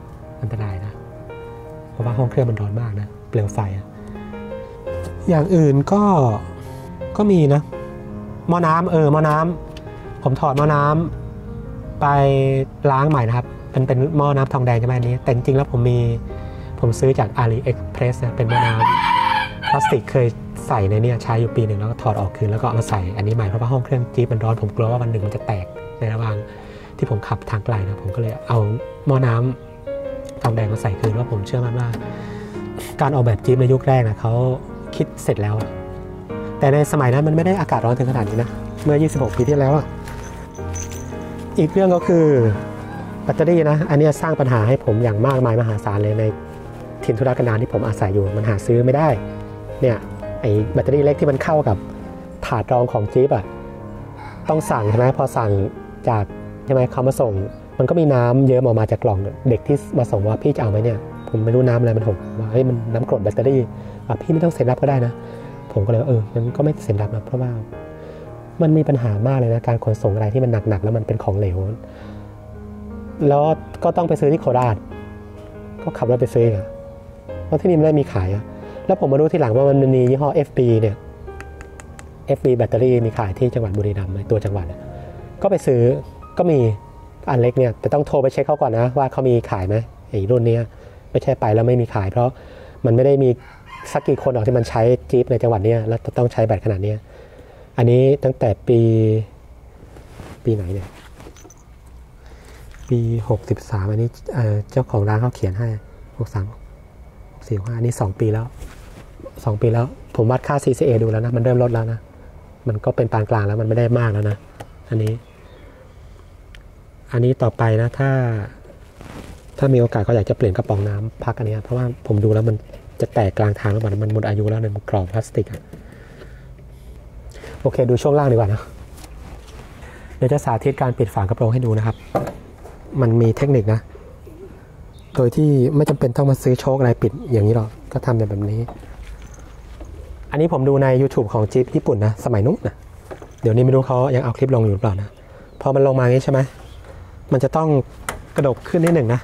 เพราะว่าห้องเครื่องมันร้อนมากนะเปลวไฟอย่างอื่นก็มีนะหม้อน้ำหม้อน้ำผมถอดหม้อน้ำไปล้างใหม่นะครับเป็นหม้อน้ำทองแดงใช่ไหมอันนี้แต่จริงๆแล้วผมซื้อจาก AliExpress นะเป็นหม้อน้ำพลาสติกเคยใส่ในนี้ใช้อยู่ปีหนึ่งแล้วก็ถอดออกคืนแล้วก็เอามาใส่อันนี้ใหม่เพราะว่าห้องเครื่องจี๊ปมันร้อนผมกลัวว่าวันหนึ่งมันจะแตกในระหว่างที่ผมขับทางไกลนะผมก็เลยเอาหม้อน้ำทองแดงมาใส่คืนว่าผมเชื่อมั่นว่าการออกแบบจี๊ปในยุคแรกนะเขาคิดเสร็จแล้วแต่ในสมัยนั้นมันไม่ได้อากาศร้อนถึงขนาดนี้นะเมื่อ26 ปีที่แล้วอีกเรื่องก็คือแบตเตอรี่นะอันนี้สร้างปัญหาให้ผมอย่างมากมายมหาศาลเลยในถิ่นทุรกันดารที่ผมอาศัยอยู่มันหาซื้อไม่ได้เนี่ยไอ้แบตเตอรี่เล็กที่มันเข้ากับถาดรองของจี๊ปต้องสั่งใช่ไหมพอสั่งจากใช่ไหมเขามาส่งมันก็มีน้ำเยอะออกมาจากกล่องเด็กที่มาส่งว่าพี่จะเอาไหมเนี่ยผมไม่รู้น้ำอะไรมันหกว่าเฮ้ยมันน้ำกรดแบตเตอรี่พี่ไม่ต้องเซ็นรับก็ได้นะผมก็เลยงั้นก็ไม่เซ็นรับนะเพราะว่ามันมีปัญหามากเลยนะการขนส่งอะไรที่มันหนักๆแล้วมันเป็นของเหลวแล้วก็ต้องไปซื้อที่โคราชก็ขับรถไปซื้อเพราะที่นี่ไม่ได้มีขายแล้วผมมารู้ทีหลังว่ามันมียี่ห้อ FB เนี่ย FB แบตเตอรี่มีขายที่จังหวัดบุรีรัมย์ในตัวจังหวัดก็ไปซื้อก็มีอันเล็กเนี่ยแต่ต้องโทรไปเช็คเขาก่อนนะว่าเขามีขายไหมไอ้รุ่นนี้ไม่ใช่ไปแล้วไม่มีขายเพราะมันไม่ได้มีสักกี่คนที่มันใช้จี๊ปในจังหวัดนี้แล้วต้องใช้แบตขนาดนี้อันนี้ตั้งแต่ปีไหนเนี่ยปี63อันนี้เจ้าของร้านเขาเขียนให้63 64อันนี้2 ปีแล้วผมวัดค่า CCA ดูแล้วนะมันเริ่มลดแล้วนะมันก็เป็นปานกลางแล้วมันไม่ได้มากแล้วนะอันนี้ต่อไปนะถ้ามีโอกาสก็อยากจะเปลี่ยนกระป๋องน้ำพักอันนี้เพราะว่าผมดูแล้วมันจะแตกกลางทางแล้วมันหมดอายุแล้วในกรอบพลาสติกโอเคดูช่วงล่างดีกว่านะเดี๋ยวจะสาธิตการปิดฝากระโปรงให้ดูนะครับมันมีเทคนิคนะโดยที่ไม่จำเป็นต้องมาซื้อโชคอะไรปิดอย่างนี้หรอกก็ทำแบบนี้อันนี้ผมดูใน YouTube ของจี๊ปญี่ปุ่นนะสมัยนู้นนะเดี๋ยวนี้ไม่รู้เขายังเอาคลิปลงอยู่หรือเปล่านะพอมันลงมาอย่างนี้ใช่ไหมมันจะต้องกระดกขึ้นนิดหนึ่งนะ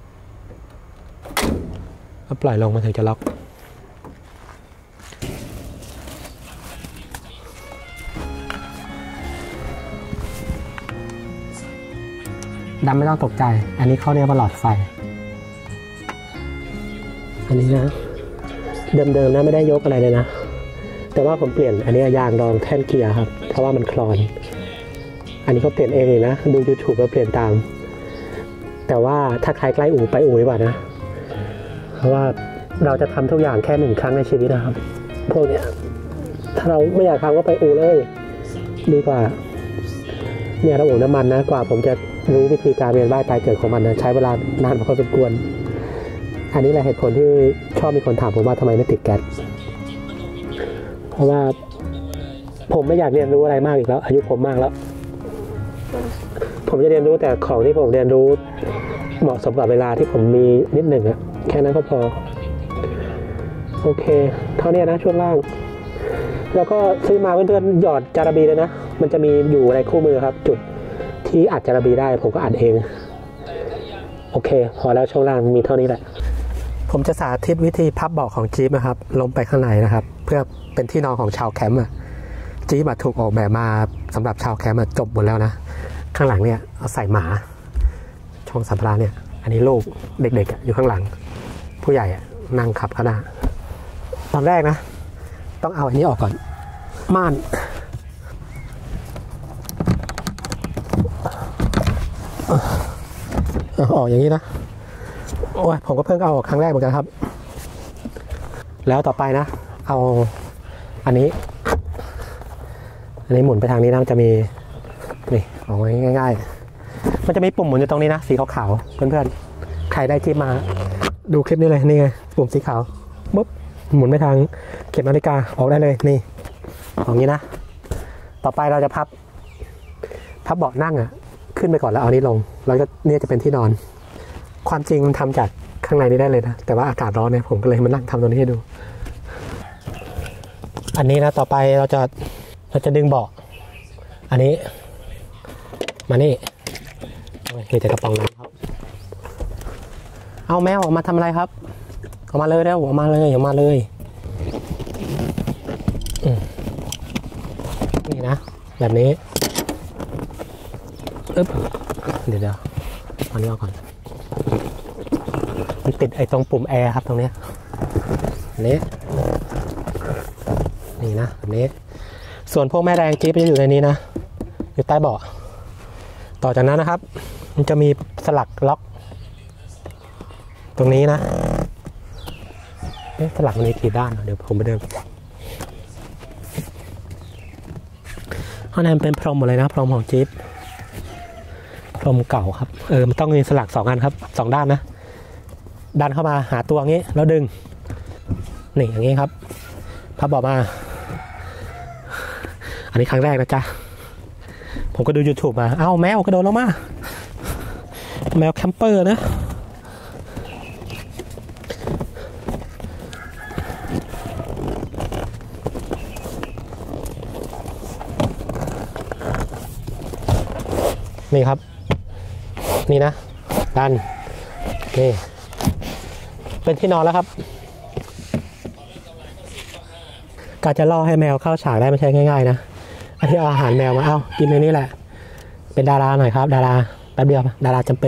แล้วปล่อยลงมันถึงจะล็อกดำไม่ต้องตกใจอันนี้เขาเรียกว่าหลอดไฟอันนี้นะเดิมๆนะไม่ได้ยกอะไรเลยนะแต่ว่าผมเปลี่ยนอันนี้ยางรองแท่นเกียร์ครับเพราะว่ามันคลอนอันนี้เขาเปลี่ยนเองเลยนะดู YouTube ก็เปลี่ยนตามแต่ว่าถ้าใครใกล้อู่ไปอู่ดีกว่านะเพราะว่าเราจะทำทุกอย่างแค่1 ครั้งในชีวิตนะครับพวกเนี้ยถ้าเราไม่อยากทำก็ไปอู่เลยดีกว่าเนี่ยระบบน้ำมันนะกว่าผมจะรู้วิธีการเวียนว่ายตายเกิดของมันนะใช้เวลานานพอสมควรอันนี้แหละเหตุผลที่ชอบมีคนถามผมว่าทำไมไม่ติดแก๊สเพราะว่าผมไม่อยากเรียนรู้อะไรมากอีกแล้วอายุผมมากแล้วผมจะเรียนรู้แต่ของที่ผมเรียนรู้เหมาะสมกับเวลาที่ผมมีนิดหนึ่งแค่นั้นก็พอโอเคเท่านี้นะช่วงล่างแล้วก็ซื้อมาเพื่อนๆหยอดจาระบีเลยนะมันจะมีอยู่ในคู่มือครับจุดที่อัดจาระบีได้ผมก็อัดเองโอเคพอแล้วช่วงล่างมีเท่านี้แหละผมจะสาธิตวิธีพับเบาะของจี๊ปนะครับลงไปข้างในนะครับเพื่อเป็นที่นอนของชาวแคมป์จี๊ปถูกออกแบบมาสำหรับชาวแคมป์จบหมดแล้วนะข้างหลังเนี่ยเอาใส่หมาช่องสัมภาระเนี่ยอันนี้ลูกเด็กๆอยู่ข้างหลังผู้ใหญ่นั่งขับข้างหน้าตอนแรกนะต้องเอาอันนี้ออกก่อนม่านออกอย่างนี้นะโอ้ยผมก็เพิ่งเอาออกครั้งแรกเหมือนกันครับแล้วต่อไปนะเอาอันนี้หมุนไปทางนี้นะมันจะมีนี่ออกง่ายมันจะมีปุ่มหมุนอยู่ตรงนี้นะสีขาวๆเพื่อนๆใครได้จิ๊บมาดูคลิปนี้เลยนี่ไงปุ่มสีขาวปุ๊บหมุนไปทางเข็มนาฬิกาออกได้เลยนี่อย่างนี้นะต่อไปเราจะพับเบาะนั่งอ่ะขึ้นไปก่อนแล้วเอานี้ลงแล้วก็เนี่ยจะเป็นที่นอนความจริงมันทำจากข้างในนี้ได้เลยนะแต่ว่าอากาศร้อนเนี่ยผมก็เลยมานั่งทำตรงนี้ให้ดูอันนี้นะต่อไปเราจะดึงเบาะอันนี้มานี่เห็นแต่กระป๋องน้ำครับเอาแมวออกมาทำอะไรครับออกมาเลยแล้วออกมาเลยนี่นะแบบนี้เดี๋ยวเอานี้ออกก่อนมันติดไอ้ตรงปุ่มแอร์ครับตรงนี้นี่นะแบบนี้ส่วนพวกแม่แรงจี๊ปจะอยู่ในนี้นะอยู่ใต้เบาะต่อจากนั้นนะครับมันจะมีสลักล็อกตรงนี้นะสลักมันมีกี่ด้านเดี๋ยวผมไปเดินข้างในเป็นพรมหมดเลยนะพรมของจี๊ปพรมเก่าครับมันต้องมีสลัก2 อันครับ2 ด้านนะดันเข้ามาหาตัวงี้แล้วดึงนี่อย่างนี้ครับพับบอกมาอันนี้ครั้งแรกนะจ๊ะผมก็ดู YouTube มาแมวกระโดดลงมาแมวแคมเปอร์นะนี่ครับนี่นะดันนี่เป็นที่นอนแล้วครับการจะล่อให้แมวเข้าฉากได้ไม่ใช่ง่ายๆนะอันที่เอาอาหารแมวมากินในนี้แหละเป็นดาราหน่อยครับดาราแป๊บเดียวดาราจำเป็น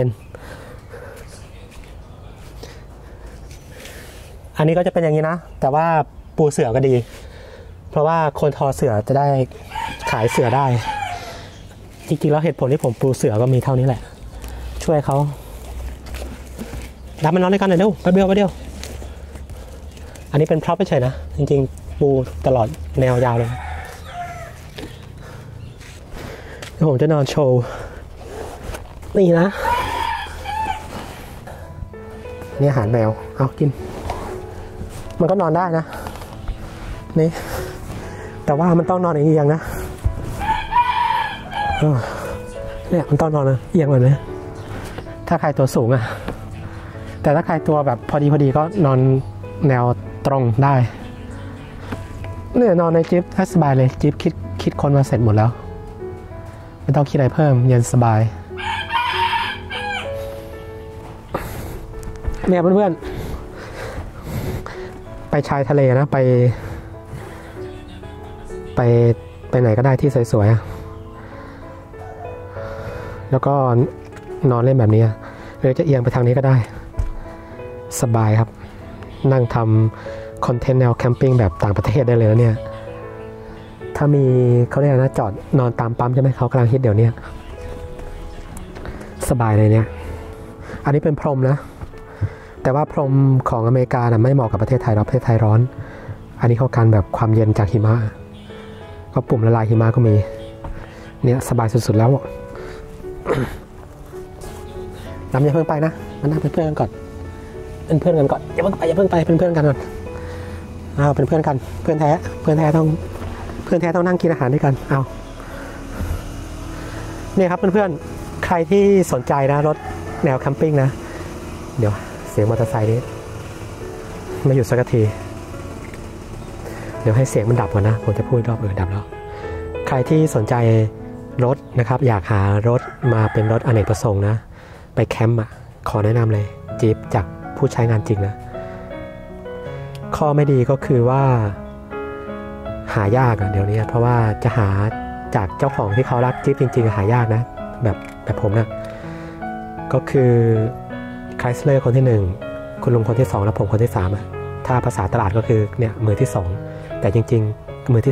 อันนี้ก็จะเป็นอย่างนี้นะแต่ว่าปูเสื่อก็ดีเพราะว่าคนทอเสื่อจะได้ขายเสื่อได้จริงๆแล้วเหตุผลที่ผมปูเสื่อก็มีเท่านี้แหละช่วยเขาดับมันนอนด้วยกันหน่อยเร็วแป๊บเดียวอันนี้เป็นพร็อพเฉยนะจริงๆปูตลอดแนวยาวเลยแล้วผมจะนอนโชว์นี่นะนี่อาหารแมวเอากินมันก็นอนได้นะนี่แต่ว่ามันต้องนอนเอียงนะเนี่ยมันต้องนอนเอียงเลยนะถ้าใครตัวสูงอะแต่ถ้าใครตัวแบบพอดีก็นอนแนวตรงได้เนี่ยนอนในจิ๊บสบายเลยจิ๊บคิดคนมาเสร็จหมดแล้วไม่ต้องคิดอะไรเพิ่มเย็นสบายเนี่ยเพื่อนๆไปชายทะเลนะไปไหนก็ได้ที่สวยๆแล้วก็นอนเล่นแบบนี้หรือจะเอียงไปทางนี้ก็ได้สบายครับนั่งทำคอนเทนต์แนวแคมปิ้งแบบต่างประเทศได้เลยนะเนี่ยถ้ามีเขาเรียกนะจอดนอนตามปั๊มใช่ไหมเขากำลังฮิตเดี๋ยวนี้สบายเลยเนี่ยอันนี้เป็นพรมนะแต่ว่าพรมของอเมริกานะไม่เหมาะกับประเทศไทยเราประเทศไทยร้อนอันนี้เขาการแบบความเย็นจากหิมะก็ปุ่มละลายหิมะก็มีเนี่ยสบายสุดๆแล้วน้ำอย่าเพิ่งไปนะมานั่งเป็นเพื่อนกันก่อนเป็นเพื่อนกันก่อนอย่าเพิ่งไปเป็นเพื่อนกันก่อนเป็นเพื่อนกันเพื่อนแท้ต้องนั่งกินอาหารด้วยกันเนี่ยครับเพื่อนๆใครที่สนใจนะรถแนวแคมปิ้งนะเดี๋ยวเสียงมอเตอร์ไซค์นี้ไม่หยุดสักที เดี๋ยวให้เสียงมันดับก่อนนะผมจะพูดรอบดับแล้วใครที่สนใจรถนะครับอยากหารถมาเป็นรถอเนกประสงค์นะไปแคมป์ขอแนะนำเลยจี๊ปจากผู้ใช้งานจริงนะข้อไม่ดีก็คือว่าหายากเดี๋ยวนี้เพราะว่าจะหาจากเจ้าของที่เขารักจี๊ปจริงๆหายากนะแบบผมนะก็คือไคลสเลอร์คนที่1คุณลุงคนที่2แล้วผมคนที่3ถ้าภาษาตลาดก็คือเนี่ยมือที่2แต่จริงๆมือที่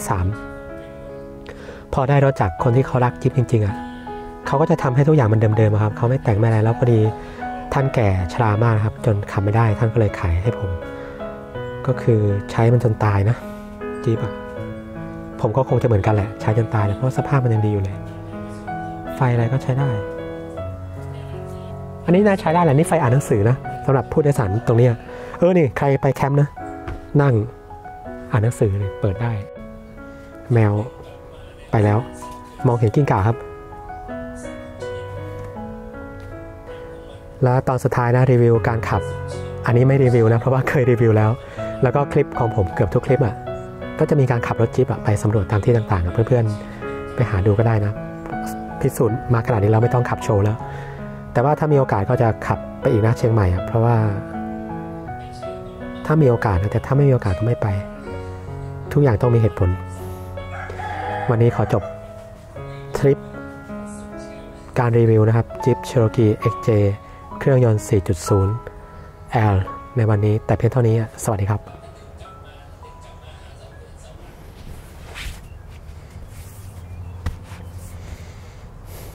3พอได้รถจากคนที่เขารักจี๊ปจริงๆเขาก็จะทำให้ทุกอย่างมันเดิมๆครับเขาไม่แต่งไม่อะไรแล้วพอดีท่านแก่ชรามากครับจนขับไม่ได้ท่านก็เลยขายให้ผมก็คือใช้มันจนตายนะจี๊ปผมก็คงจะเหมือนกันแหละใช้จนตายเลยเพราะสภาพมันยังดีอยู่เลยไฟอะไรก็ใช้ได้อันนี้น่าใช้ได้แหละนี่ไฟอ่านหนังสือนะสำหรับผู้โดยสารตรงนี้นี่ใครไปแคมป์นะนั่งอ่านหนังสือเลยเปิดได้แมวไปแล้วมองเห็นกิ้งก่าครับแล้วตอนสุดท้ายนะรีวิวการขับอันนี้ไม่รีวิวนะเพราะว่าเคยรีวิวแล้วก็คลิปของผมเกือบทุกคลิปก็จะมีการขับรถจิ๊บไปสำรวจตามที่ต่างๆเพื่อนๆไปหาดูก็ได้นะพิสูจน์มาขนาดนี้เราไม่ต้องขับโชว์แล้วแต่ว่าถ้ามีโอกาสก็จะขับไปอีกนะเชียงใหม่เพราะว่าถ้ามีโอกาสนะแต่ถ้าไม่มีโอกาสก็ไม่ไปทุกอย่างต้องมีเหตุผลวันนี้ขอจบทริปการรีวิวนะครับจิ๊บ Cherokee XJ เครื่องยนต์ 4.0 L ในวันนี้แต่เพียงเท่านี้สวัสดีครับ